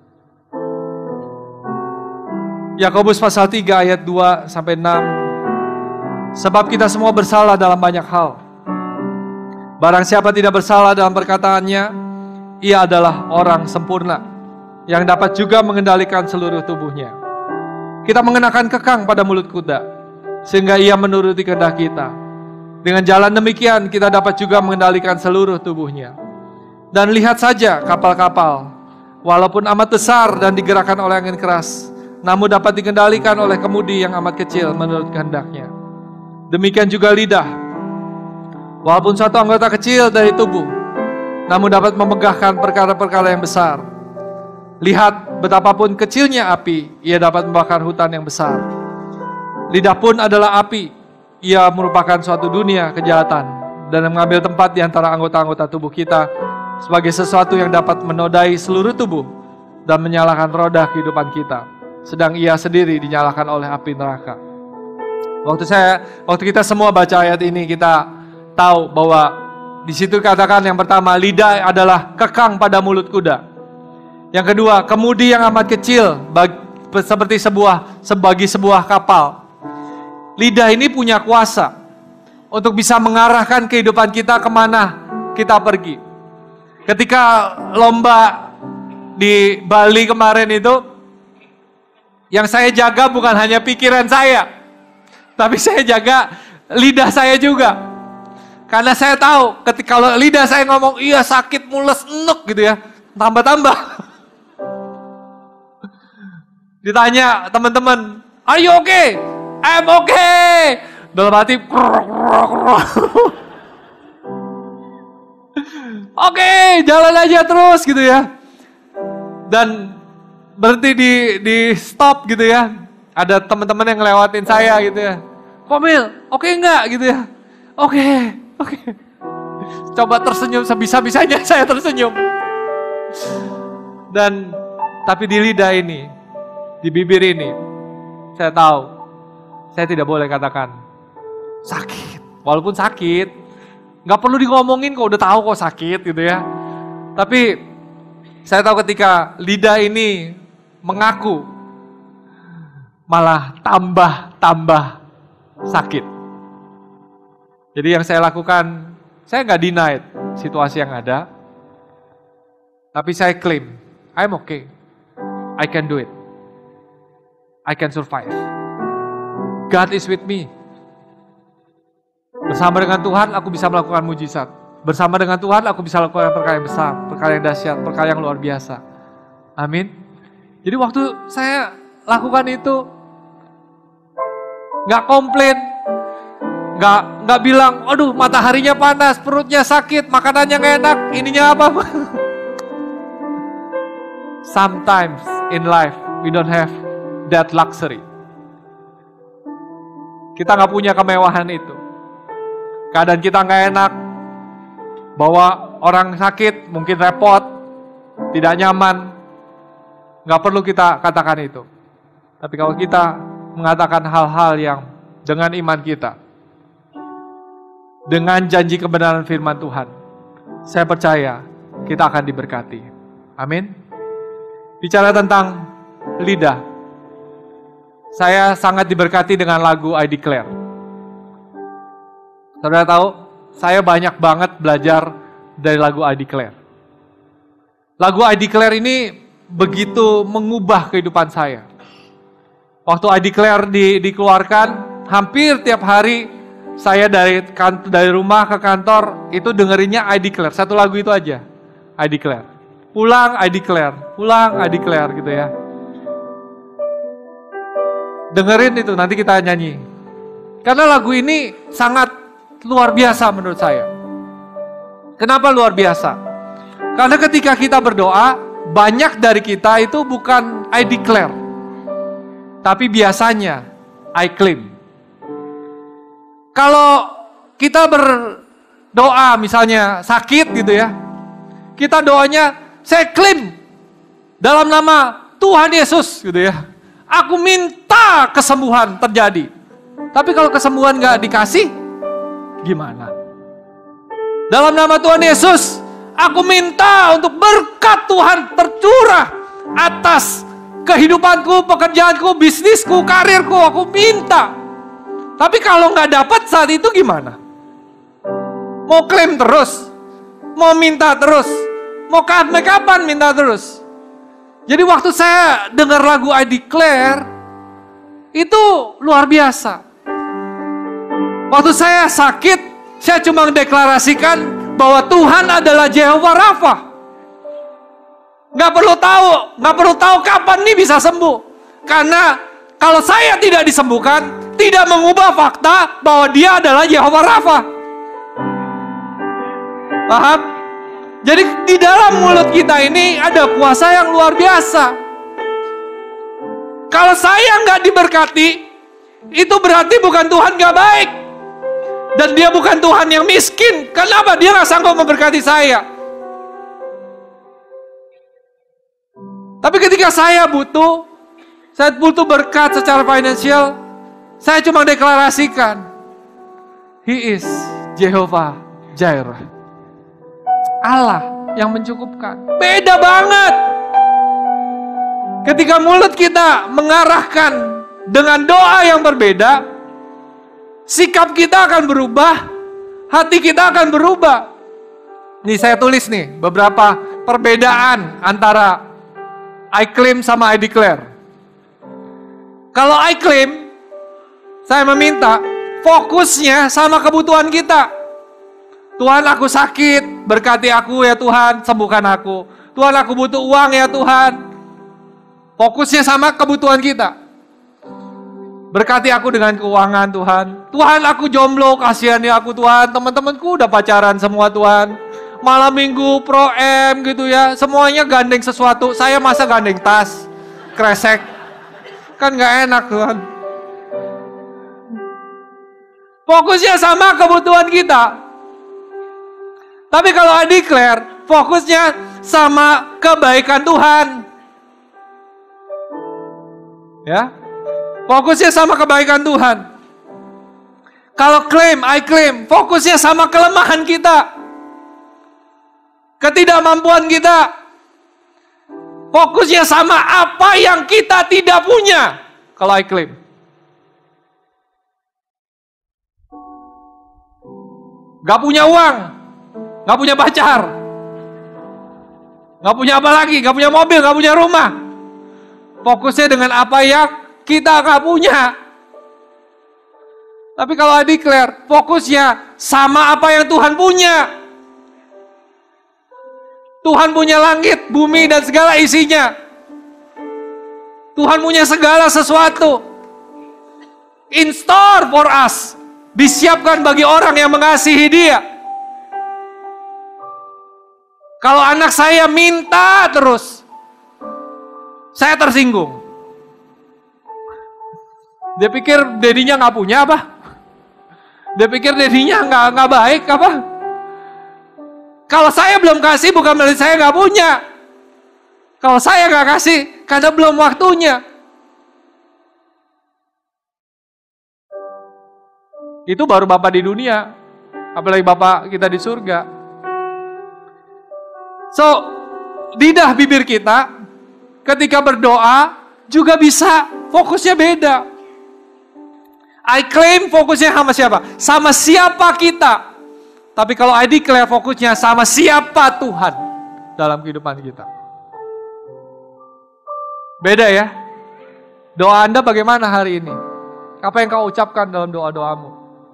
Yakobus pasal 3 ayat 2 sampai 6. Sebab kita semua bersalah dalam banyak hal. Barang siapa tidak bersalah dalam perkataannya, ia adalah orang sempurna, yang dapat juga mengendalikan seluruh tubuhnya. Kita mengenakan kekang pada mulut kuda, sehingga ia menuruti kehendak kita. Dengan jalan demikian, kita dapat juga mengendalikan seluruh tubuhnya. Dan lihat saja kapal-kapal, walaupun amat besar dan digerakkan oleh angin keras, namun dapat dikendalikan oleh kemudi yang amat kecil menurut kehendaknya. Demikian juga lidah, walaupun suatu anggota kecil dari tubuh, namun dapat memegahkan perkara-perkara yang besar. Lihat betapapun kecilnya api, ia dapat membakar hutan yang besar. Lidah pun adalah api, ia merupakan suatu dunia kejahatan dan mengambil tempat di antara anggota-anggota tubuh kita sebagai sesuatu yang dapat menodai seluruh tubuh dan menyalakan roda kehidupan kita, sedang ia sendiri dinyalakan oleh api neraka. Waktu kita semua baca ayat ini, kita tahu bahwa di situ katakan yang pertama, lidah adalah kekang pada mulut kuda. Yang kedua, kemudi yang amat kecil seperti sebuah kapal. Lidah ini punya kuasa untuk bisa mengarahkan kehidupan kita kemana kita pergi. Ketika lomba di Bali kemarin itu, yang saya jaga bukan hanya pikiran saya, tapi saya jaga lidah saya juga. Karena saya tahu ketika kalau lidah saya ngomong, iya sakit, mules, enuk gitu ya, tambah-tambah. Ditanya teman-teman, are you okay? I'm okay. Dalam hati, oke, jalan aja terus gitu ya. Dan berhenti di stop gitu ya. Ada teman-teman yang ngelewatin saya gitu ya. Komil, oke enggak gitu ya? Oke. Coba tersenyum sebisa-bisanya saya tersenyum. Dan tapi di lidah ini, di bibir ini, saya tahu saya tidak boleh katakan sakit. Walaupun sakit, nggak perlu ngomongin kok, udah tahu kok sakit gitu ya. Tapi saya tahu ketika lidah ini mengaku, malah tambah sakit. Jadi yang saya lakukan, saya nggak deny situasi yang ada, tapi saya klaim, I'm okay, I can do it, I can survive. God is with me. Bersama dengan Tuhan aku bisa melakukan mujizat. Bersama dengan Tuhan aku bisa lakukan perkara yang besar, perkara yang dahsyat, perkara yang luar biasa. Amin. Jadi waktu saya lakukan itu, gak komplain, gak bilang, aduh mataharinya panas, perutnya sakit, makanannya gak enak, ininya apa. Sometimes in life we don't have that luxury. Kita gak punya kemewahan itu. Keadaan kita gak enak, bawa orang sakit, mungkin repot, tidak nyaman, gak perlu kita katakan itu. Tapi kalau kita mengatakan hal-hal yang dengan iman kita, dengan janji kebenaran firman Tuhan, saya percaya kita akan diberkati. Amin. Bicara tentang lidah, saya sangat diberkati dengan lagu I Declare. Saudara tahu, saya banyak banget belajar dari lagu I Declare. Lagu I Declare ini begitu mengubah kehidupan saya. Waktu I Declare dikeluarkan, hampir tiap hari saya dari rumah ke kantor itu dengerinnya I Declare. Satu lagu itu aja, I Declare. Pulang I Declare, pulang I Declare gitu ya. Dengerin itu, nanti kita nyanyi. Karena lagu ini sangat luar biasa menurut saya. Kenapa luar biasa? Karena ketika kita berdoa, banyak dari kita itu bukan I declare, tapi biasanya I claim. Kalau kita berdoa misalnya sakit gitu ya, kita doanya, saya claim dalam nama Tuhan Yesus gitu ya. Aku minta kesembuhan terjadi. Tapi kalau kesembuhan gak dikasih, gimana? Dalam nama Tuhan Yesus, Aku minta untuk berkat Tuhan tercurah atas kehidupanku, pekerjaanku, bisnisku, karirku. Aku minta. Tapi kalau nggak dapat saat itu gimana? Mau klaim terus? Mau minta terus? Mau sampai kapan minta terus? Jadi waktu saya dengar lagu I Declare, itu luar biasa. Waktu saya sakit, saya cuma deklarasikan bahwa Tuhan adalah Jehovah Rafa. Nggak perlu tahu kapan nih bisa sembuh. Karena kalau saya tidak disembuhkan, tidak mengubah fakta bahwa dia adalah Jehovah Rafa. Paham? Jadi di dalam mulut kita ini ada kuasa yang luar biasa. Kalau saya nggak diberkati, itu berarti bukan Tuhan nggak baik. Dan dia bukan Tuhan yang miskin. Kenapa? Dia nggak sanggup memberkati saya. Tapi ketika saya butuh berkat secara finansial, saya cuma deklarasikan, He is Jehovah Jireh. Allah yang mencukupkan. Beda banget. Ketika mulut kita mengarahkan dengan doa yang berbeda, sikap kita akan berubah, hati kita akan berubah. Nih saya tulis nih beberapa perbedaan antara I claim sama I declare. Kalau I claim, saya meminta fokusnya sama kebutuhan kita. Tuhan, aku sakit, berkati aku ya Tuhan, sembuhkan aku. Tuhan, aku butuh uang ya Tuhan. Fokusnya sama kebutuhan kita. Berkati aku dengan keuangan Tuhan. Tuhan, aku jomblo, kasihan ya aku Tuhan. Teman-temanku udah pacaran semua Tuhan. Malam minggu, pro M gitu ya. Semuanya gandeng sesuatu. Saya masa gandeng tas, kresek. Kan gak enak Tuhan. Fokusnya sama kebutuhan kita. Tapi kalau I declare, fokusnya sama kebaikan Tuhan. Ya. Fokusnya sama kebaikan Tuhan. Kalau claim, I claim, fokusnya sama kelemahan kita. Ketidakmampuan kita. Fokusnya sama apa yang kita tidak punya. Kalau I claim. Gak punya uang. Gak punya pacar. Gak punya apa lagi. Gak punya mobil, gak punya rumah. Fokusnya dengan apa yang kita gak punya. Tapi kalau I declare, fokusnya sama apa yang Tuhan punya. Tuhan punya langit, bumi, dan segala isinya. Tuhan punya segala sesuatu. In store for us. Disiapkan bagi orang yang mengasihi Dia. Kalau anak saya minta terus, saya tersinggung. Dia pikir dedinya gak punya apa? Dia pikir dedinya gak baik apa? Kalau saya belum kasih bukan berarti saya gak punya. Kalau saya gak kasih karena belum waktunya. Itu baru Bapak di dunia. Apalagi Bapak kita di surga. So, lidah bibir kita ketika berdoa juga bisa fokusnya beda. I claim fokusnya sama siapa? Sama siapa kita. Tapi kalau I declare fokusnya sama siapa Tuhan dalam kehidupan kita. Beda ya. Doa Anda bagaimana hari ini? Apa yang kau ucapkan dalam doa-doamu?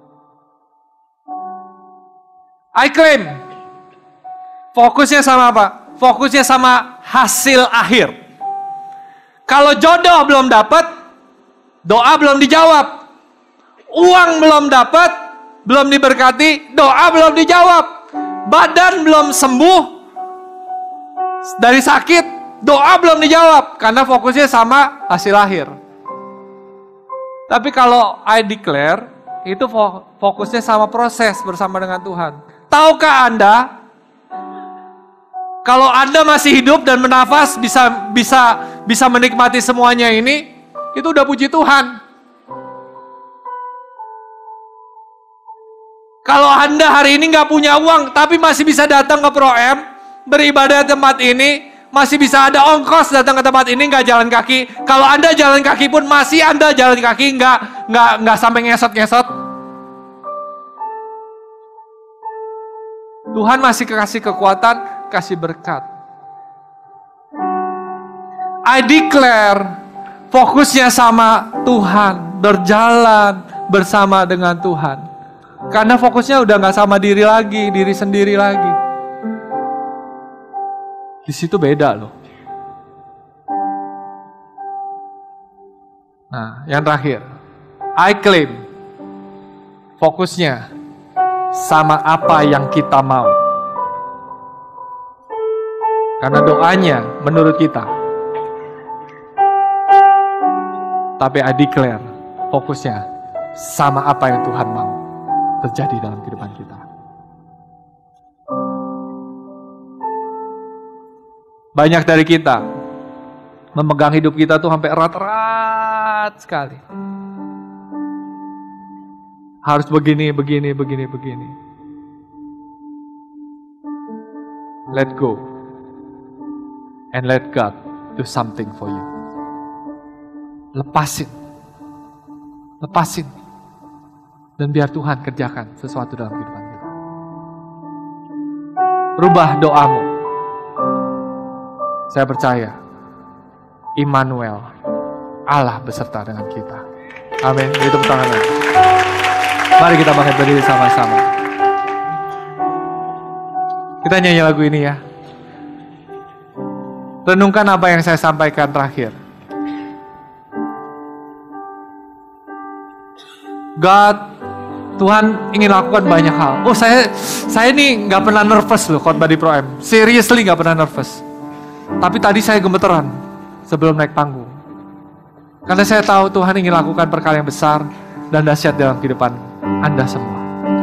I claim. Fokusnya sama apa? Fokusnya sama hasil akhir. Kalau jodoh belum dapat, doa belum dijawab. Uang belum dapat, belum diberkati, doa belum dijawab. Badan belum sembuh dari sakit, doa belum dijawab. Karena fokusnya sama hasil akhir. Tapi kalau I declare, itu fokusnya sama proses bersama dengan Tuhan. Tahukah Anda, kalau Anda masih hidup dan bernafas, bisa menikmati semuanya ini, itu udah puji Tuhan. Kalau Anda hari ini nggak punya uang, tapi masih bisa datang ke Pro M, beribadah di tempat ini, masih bisa ada ongkos datang ke tempat ini nggak jalan kaki. Kalau Anda jalan kaki pun masih Anda jalan kaki nggak sampai ngesot-ngesot. Tuhan masih kasih kekuatan, kasih berkat. I declare fokusnya sama Tuhan, berjalan bersama dengan Tuhan. Karena fokusnya udah nggak sama diri lagi, diri sendiri lagi. Di situ beda loh. Nah, yang terakhir, I claim fokusnya sama apa yang kita mau. Karena doanya menurut kita. Tapi I declare fokusnya sama apa yang Tuhan mau terjadi dalam kehidupan kita. Banyak dari kita memegang hidup kita tuh sampai erat-erat sekali. Harus begini. Let go. And let God do something for you. Lepasin. Dan biar Tuhan kerjakan sesuatu dalam kehidupan kita. Rubah doamu. Saya percaya Immanuel, Allah beserta dengan kita. Amin. Itu tangan lagi. Mari kita bangkit berdiri sama-sama. Kita nyanyi lagu ini ya. Renungkan apa yang saya sampaikan terakhir. God, Tuhan ingin lakukan banyak hal. Oh, saya nih nggak pernah nervous loh khotbah di Pro M. Seriously nggak pernah nervous. Tapi tadi saya gemeteran sebelum naik panggung. Karena saya tahu Tuhan ingin lakukan perkara yang besar dan dahsyat dalam kehidupan Anda semua.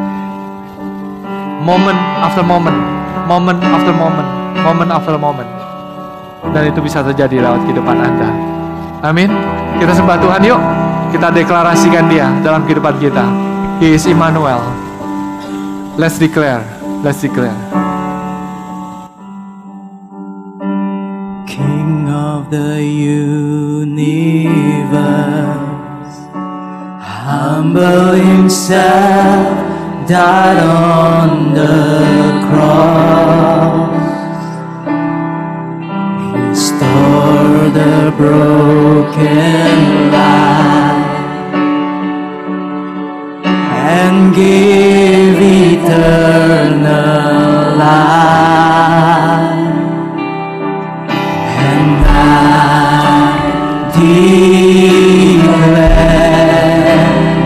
Moment after moment, moment after moment, moment after moment. Dan itu bisa terjadi lewat kehidupan Anda. Amin. Kita sembah Tuhan yuk. Kita deklarasikan Dia dalam kehidupan kita. He is Immanuel. Let's declare.
King of the universe, humble himself, died on the cross, restore the broken life, and give eternal life. And I declare,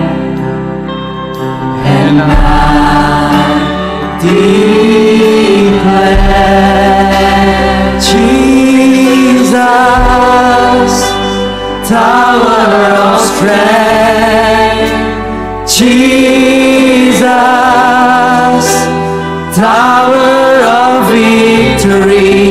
and I declare, Jesus, tower of strength, Jesus, tower of victory,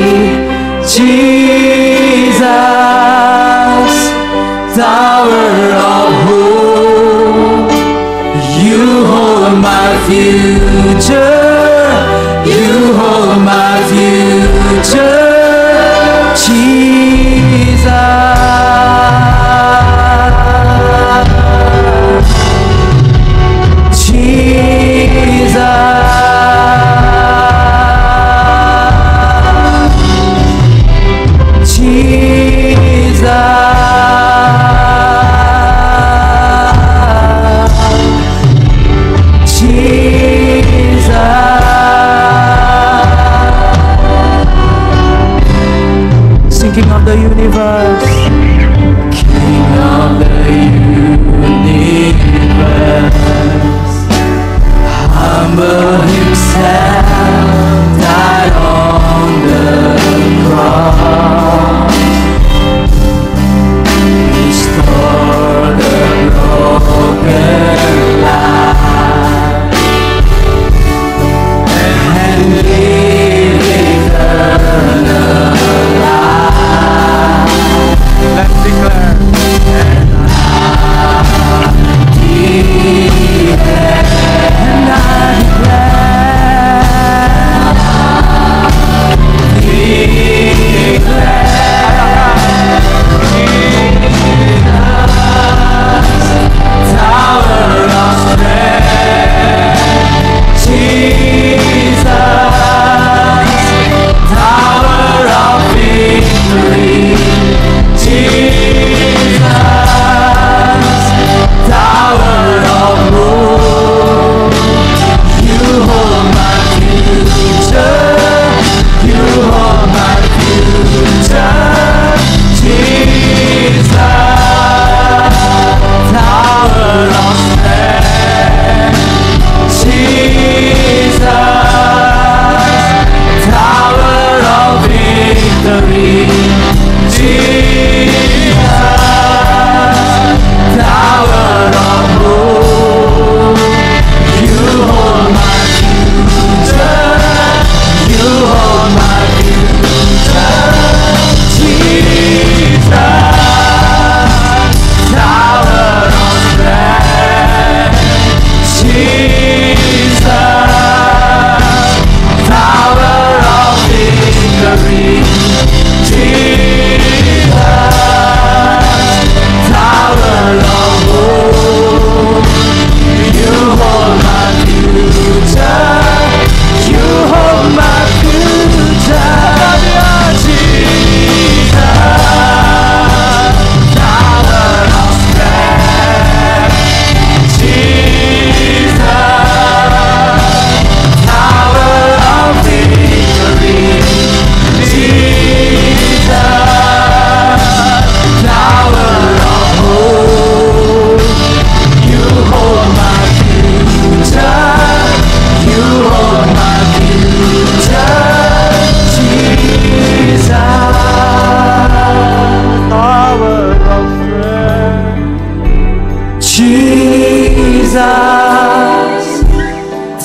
Jesus, tower of hope. You hold my future, you hold my future, Jesus. Jesus.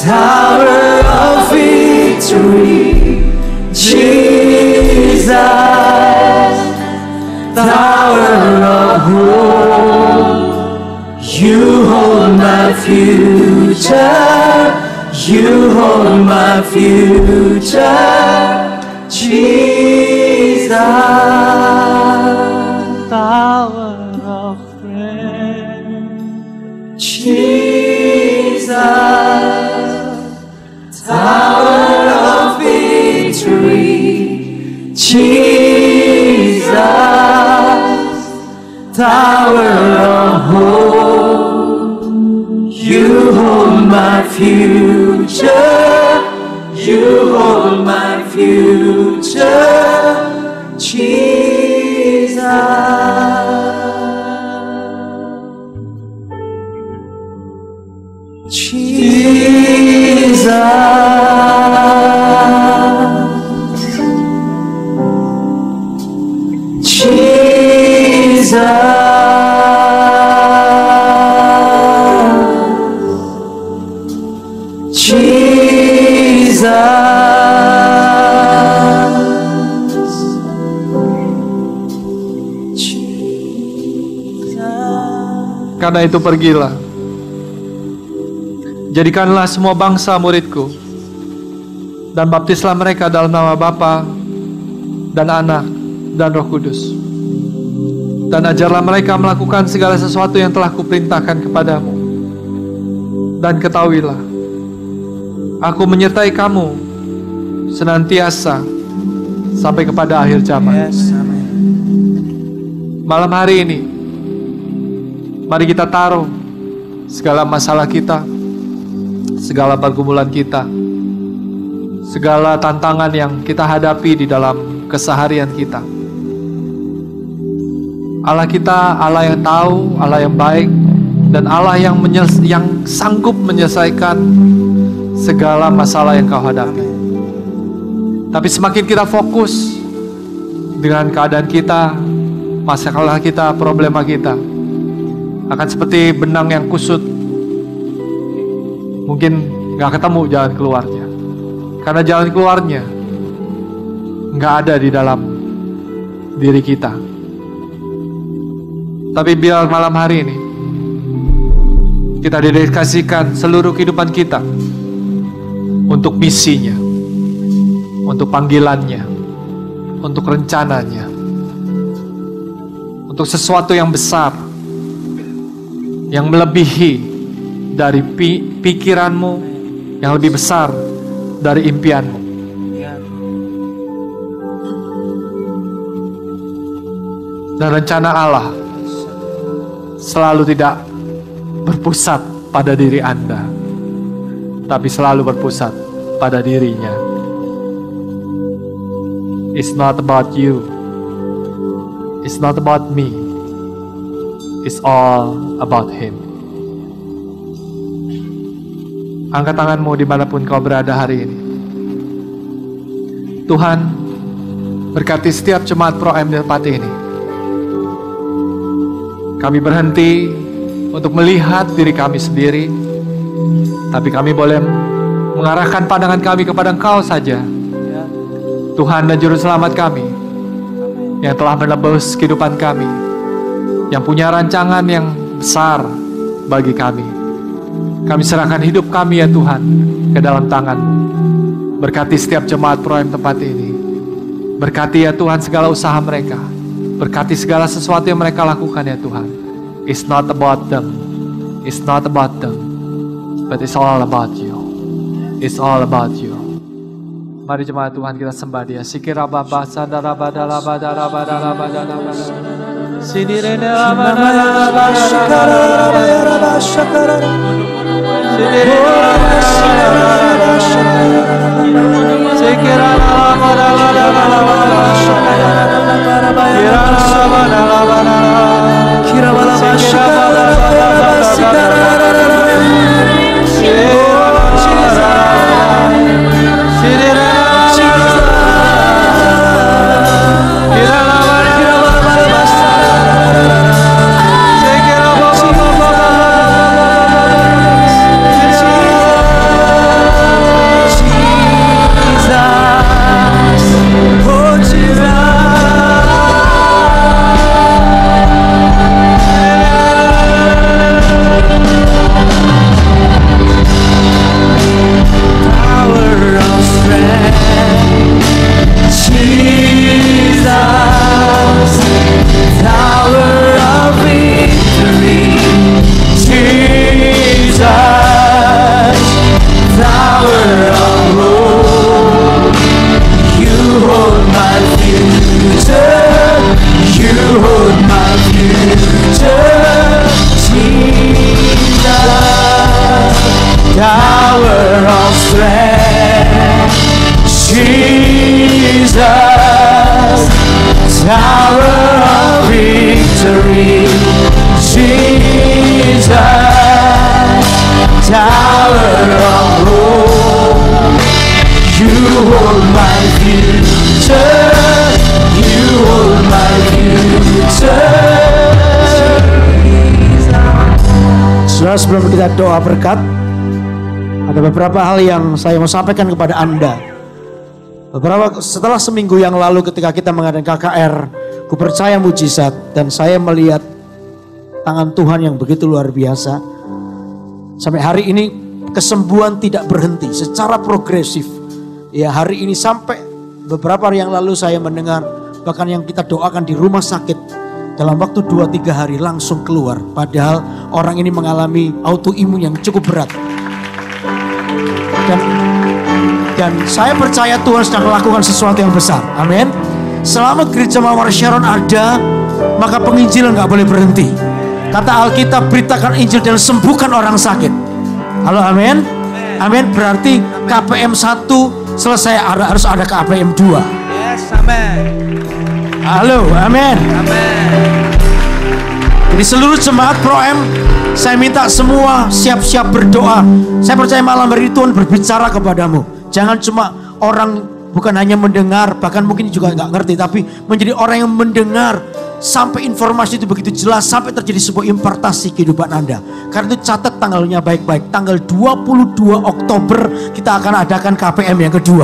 Tower of victory, Jesus, Tower of hope. You hold my future, you hold my future, Jesus.
Tower of friend,
Jesus, Tower of victory, Jesus, Tower of hope. You hold my future, you hold my future, Jesus. Jesus,
Karena itu pergilah, jadikanlah semua bangsa muridku, dan baptislah mereka dalam nama Bapa dan Anak dan Roh Kudus. Dan ajarlah mereka melakukan segala sesuatu yang telah kuperintahkan kepadamu. Dan ketahuilah, aku menyertai kamu senantiasa sampai kepada akhir zaman. Malam hari ini, mari kita taruh segala masalah kita, segala pergumulan kita, segala tantangan yang kita hadapi di dalam keseharian kita. Allah kita, Allah yang tahu, Allah yang baik, dan Allah yang sanggup menyelesaikan segala masalah yang kau hadapi. Tapi semakin kita fokus dengan keadaan kita, masalah kita, problema kita, akan seperti benang yang kusut. Mungkin gak ketemu jalan keluarnya, karena jalan keluarnya gak ada di dalam diri kita. Tapi biar malam hari ini kita dedikasikan seluruh kehidupan kita untuk misinya, untuk panggilannya, untuk rencananya, untuk sesuatu yang besar, yang melebihi dari pikiranmu, yang lebih besar dari impianmu. Dan rencana Allah selalu tidak berpusat pada diri Anda, tapi selalu berpusat pada dirinya. It's not about you, it's not about me, it's all about Him. Angkat tanganmu dimanapun kau berada hari ini. Tuhan, berkati setiap jemaat Pro M di tempat ini. Kami berhenti untuk melihat diri kami sendiri, tapi kami boleh mengarahkan pandangan kami kepada Engkau saja, Tuhan dan Juru Selamat kami, yang telah menebus kehidupan kami, yang punya rancangan yang besar bagi kami. Kami serahkan hidup kami ya Tuhan ke dalam tangan-Mu. Berkati setiap jemaat Pro M tempat ini. Berkati ya Tuhan segala usaha mereka. Berkati segala sesuatu yang mereka lakukan ya Tuhan. It's not about them, it's not about them, but it's all about You. It's all about You. Mari jemaat Tuhan kita sembah Dia. Sikira baba sadara badala badara badala badala badala. Sinirene badala badala shakara. Sikira badala badala badala
tower of strength. Jesus, tower of victory. Jesus, tower of hope. You hold my future. You hold my future.
Saudara, sebelum kita doa berkat, ada beberapa hal yang saya mau sampaikan kepada Anda. Setelah seminggu yang lalu ketika kita mengadakan KKR, ku percaya mujizat, dan saya melihat tangan Tuhan yang begitu luar biasa. Sampai hari ini kesembuhan tidak berhenti secara progresif. Ya, hari ini sampai beberapa hari yang lalu saya mendengar bahkan yang kita doakan di rumah sakit dalam waktu 2-3 hari langsung keluar. Padahal orang ini mengalami autoimun yang cukup berat. Dan saya percaya Tuhan sedang melakukan sesuatu yang besar. Amin. Selama gereja Mawar Sharon ada, maka penginjilan gak boleh berhenti. Kata Alkitab, beritakan Injil dan sembuhkan orang sakit. Halo, amin. Amin. Berarti KPM 1 selesai, harus ada KPM 2.
Yes, amin.
Halo, amin.
Amin.
Jadi seluruh jemaat Pro-M, saya minta semua siap-siap berdoa. Saya percaya malam hari ini Tuhan berbicara kepadamu. Jangan cuma orang, bukan hanya mendengar, bahkan mungkin juga nggak ngerti, tapi menjadi orang yang mendengar sampai informasi itu begitu jelas, sampai terjadi sebuah impartasi kehidupan Anda. Karena itu catat tanggalnya baik-baik. Tanggal 22 Oktober kita akan adakan KPM yang kedua.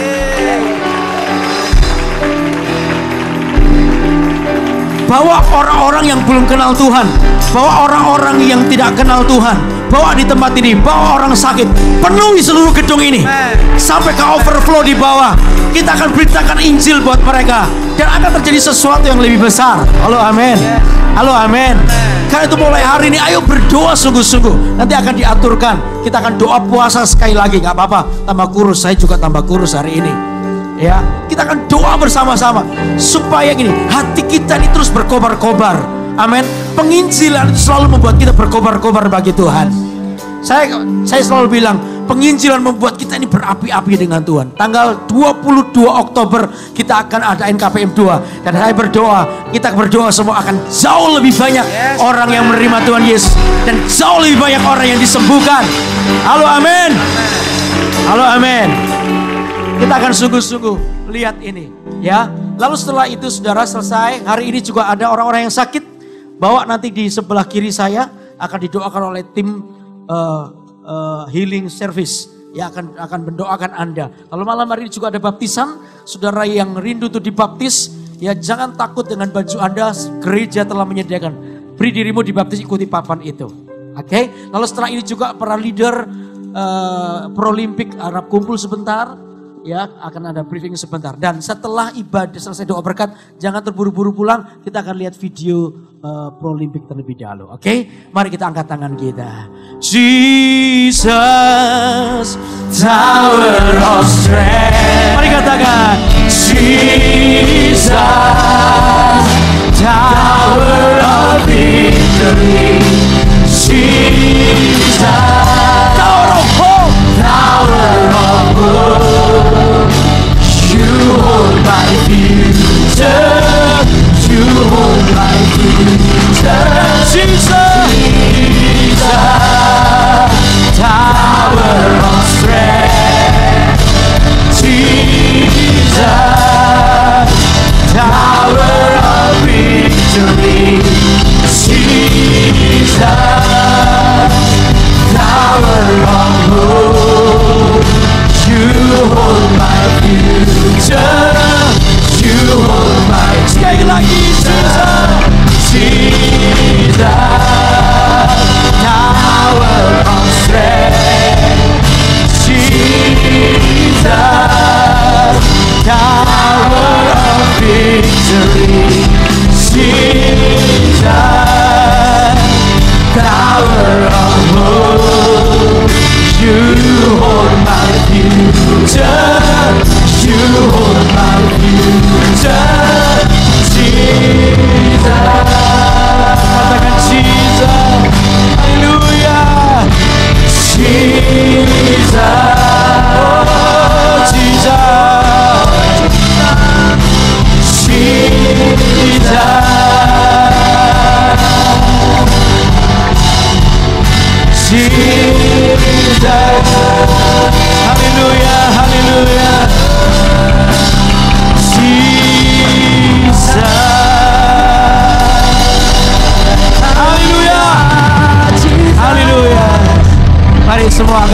Bawa orang-orang yang belum kenal Tuhan, bawa orang-orang yang tidak kenal Tuhan, bawa di tempat ini, bawa orang sakit, penuhi seluruh gedung ini sampai ke overflow di bawah. Kita akan beritakan Injil buat mereka dan akan terjadi sesuatu yang lebih besar. Halo, amin. Halo, amin. Karena itu mulai hari ini ayo berdoa sungguh-sungguh. Nanti akan diaturkan. Kita akan doa puasa sekali lagi, nggak apa-apa. Tambah kurus, saya juga tambah kurus hari ini. Ya, kita akan doa bersama-sama supaya gini, hati kita ini terus berkobar-kobar. Amin. Penginjilan itu selalu membuat kita berkobar-kobar bagi Tuhan. Saya selalu bilang, penginjilan membuat kita ini berapi-api dengan Tuhan. Tanggal 22 Oktober kita akan adain KPM 2. Dan saya berdoa, kita berdoa semua akan jauh lebih banyak orang yang menerima Tuhan Yesus. Dan jauh lebih banyak orang yang disembuhkan. Halo, amin. Halo, amin. Kita akan sungguh-sungguh lihat ini, ya. Lalu setelah itu saudara selesai, hari ini juga ada orang-orang yang sakit. Bawa nanti di sebelah kiri saya akan didoakan oleh tim healing service. Ya, akan mendoakan Anda. Lalu malam hari ini juga ada baptisan. Saudara yang rindu untuk dibaptis, ya jangan takut dengan baju Anda. Gereja telah menyediakan. Beri dirimu dibaptis, ikuti papan itu. Oke. Lalu setelah ini juga para leader Prolimpik harap kumpul sebentar. Ya, akan ada briefing sebentar. Dan setelah ibadah selesai doa berkat, jangan terburu-buru pulang. Kita akan lihat video Prolimpik terlebih dahulu. Oke? Mari kita angkat tangan kita. Jesus, tower of strength. Mari katakan. Jesus, tower of victory. Jesus, tower of hope. Tower of hope. You hold my future. You hold my future. Jesus, tower of strength. Jesus, tower of victory. Jesus, tower of hope. You hold my future. You hold my sekali lagi. Jesus, tower of strength. Jesus, tower of victory. Jesus, tower of hope. You hold my future. You hold my future. Jesus. Katakan Jesus. Haleluya. Jesus.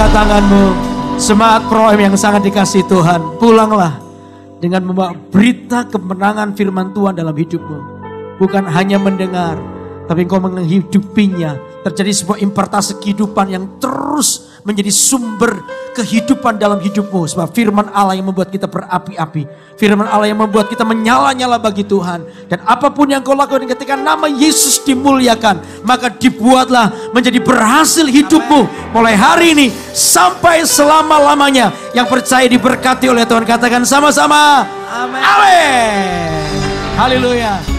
angkat tanganmu. Semangat Pro M yang sangat dikasih Tuhan. Pulanglah dengan membawa berita kemenangan firman Tuhan dalam hidupmu. Bukan hanya mendengar, tapi engkau menghidupinya. Terjadi sebuah impartasi kehidupan yang terus menjadi sumber kehidupan dalam hidupmu. Sebab firman Allah yang membuat kita berapi-api. Firman Allah yang membuat kita menyala-nyala bagi Tuhan. Dan apapun yang kau lakukan ketika nama Yesus dimuliakan, maka dibuatlah menjadi berhasil hidupmu. Mulai hari ini sampai selama-lamanya. Yang percaya diberkati oleh Tuhan, katakan sama-sama. Amin. Haleluya.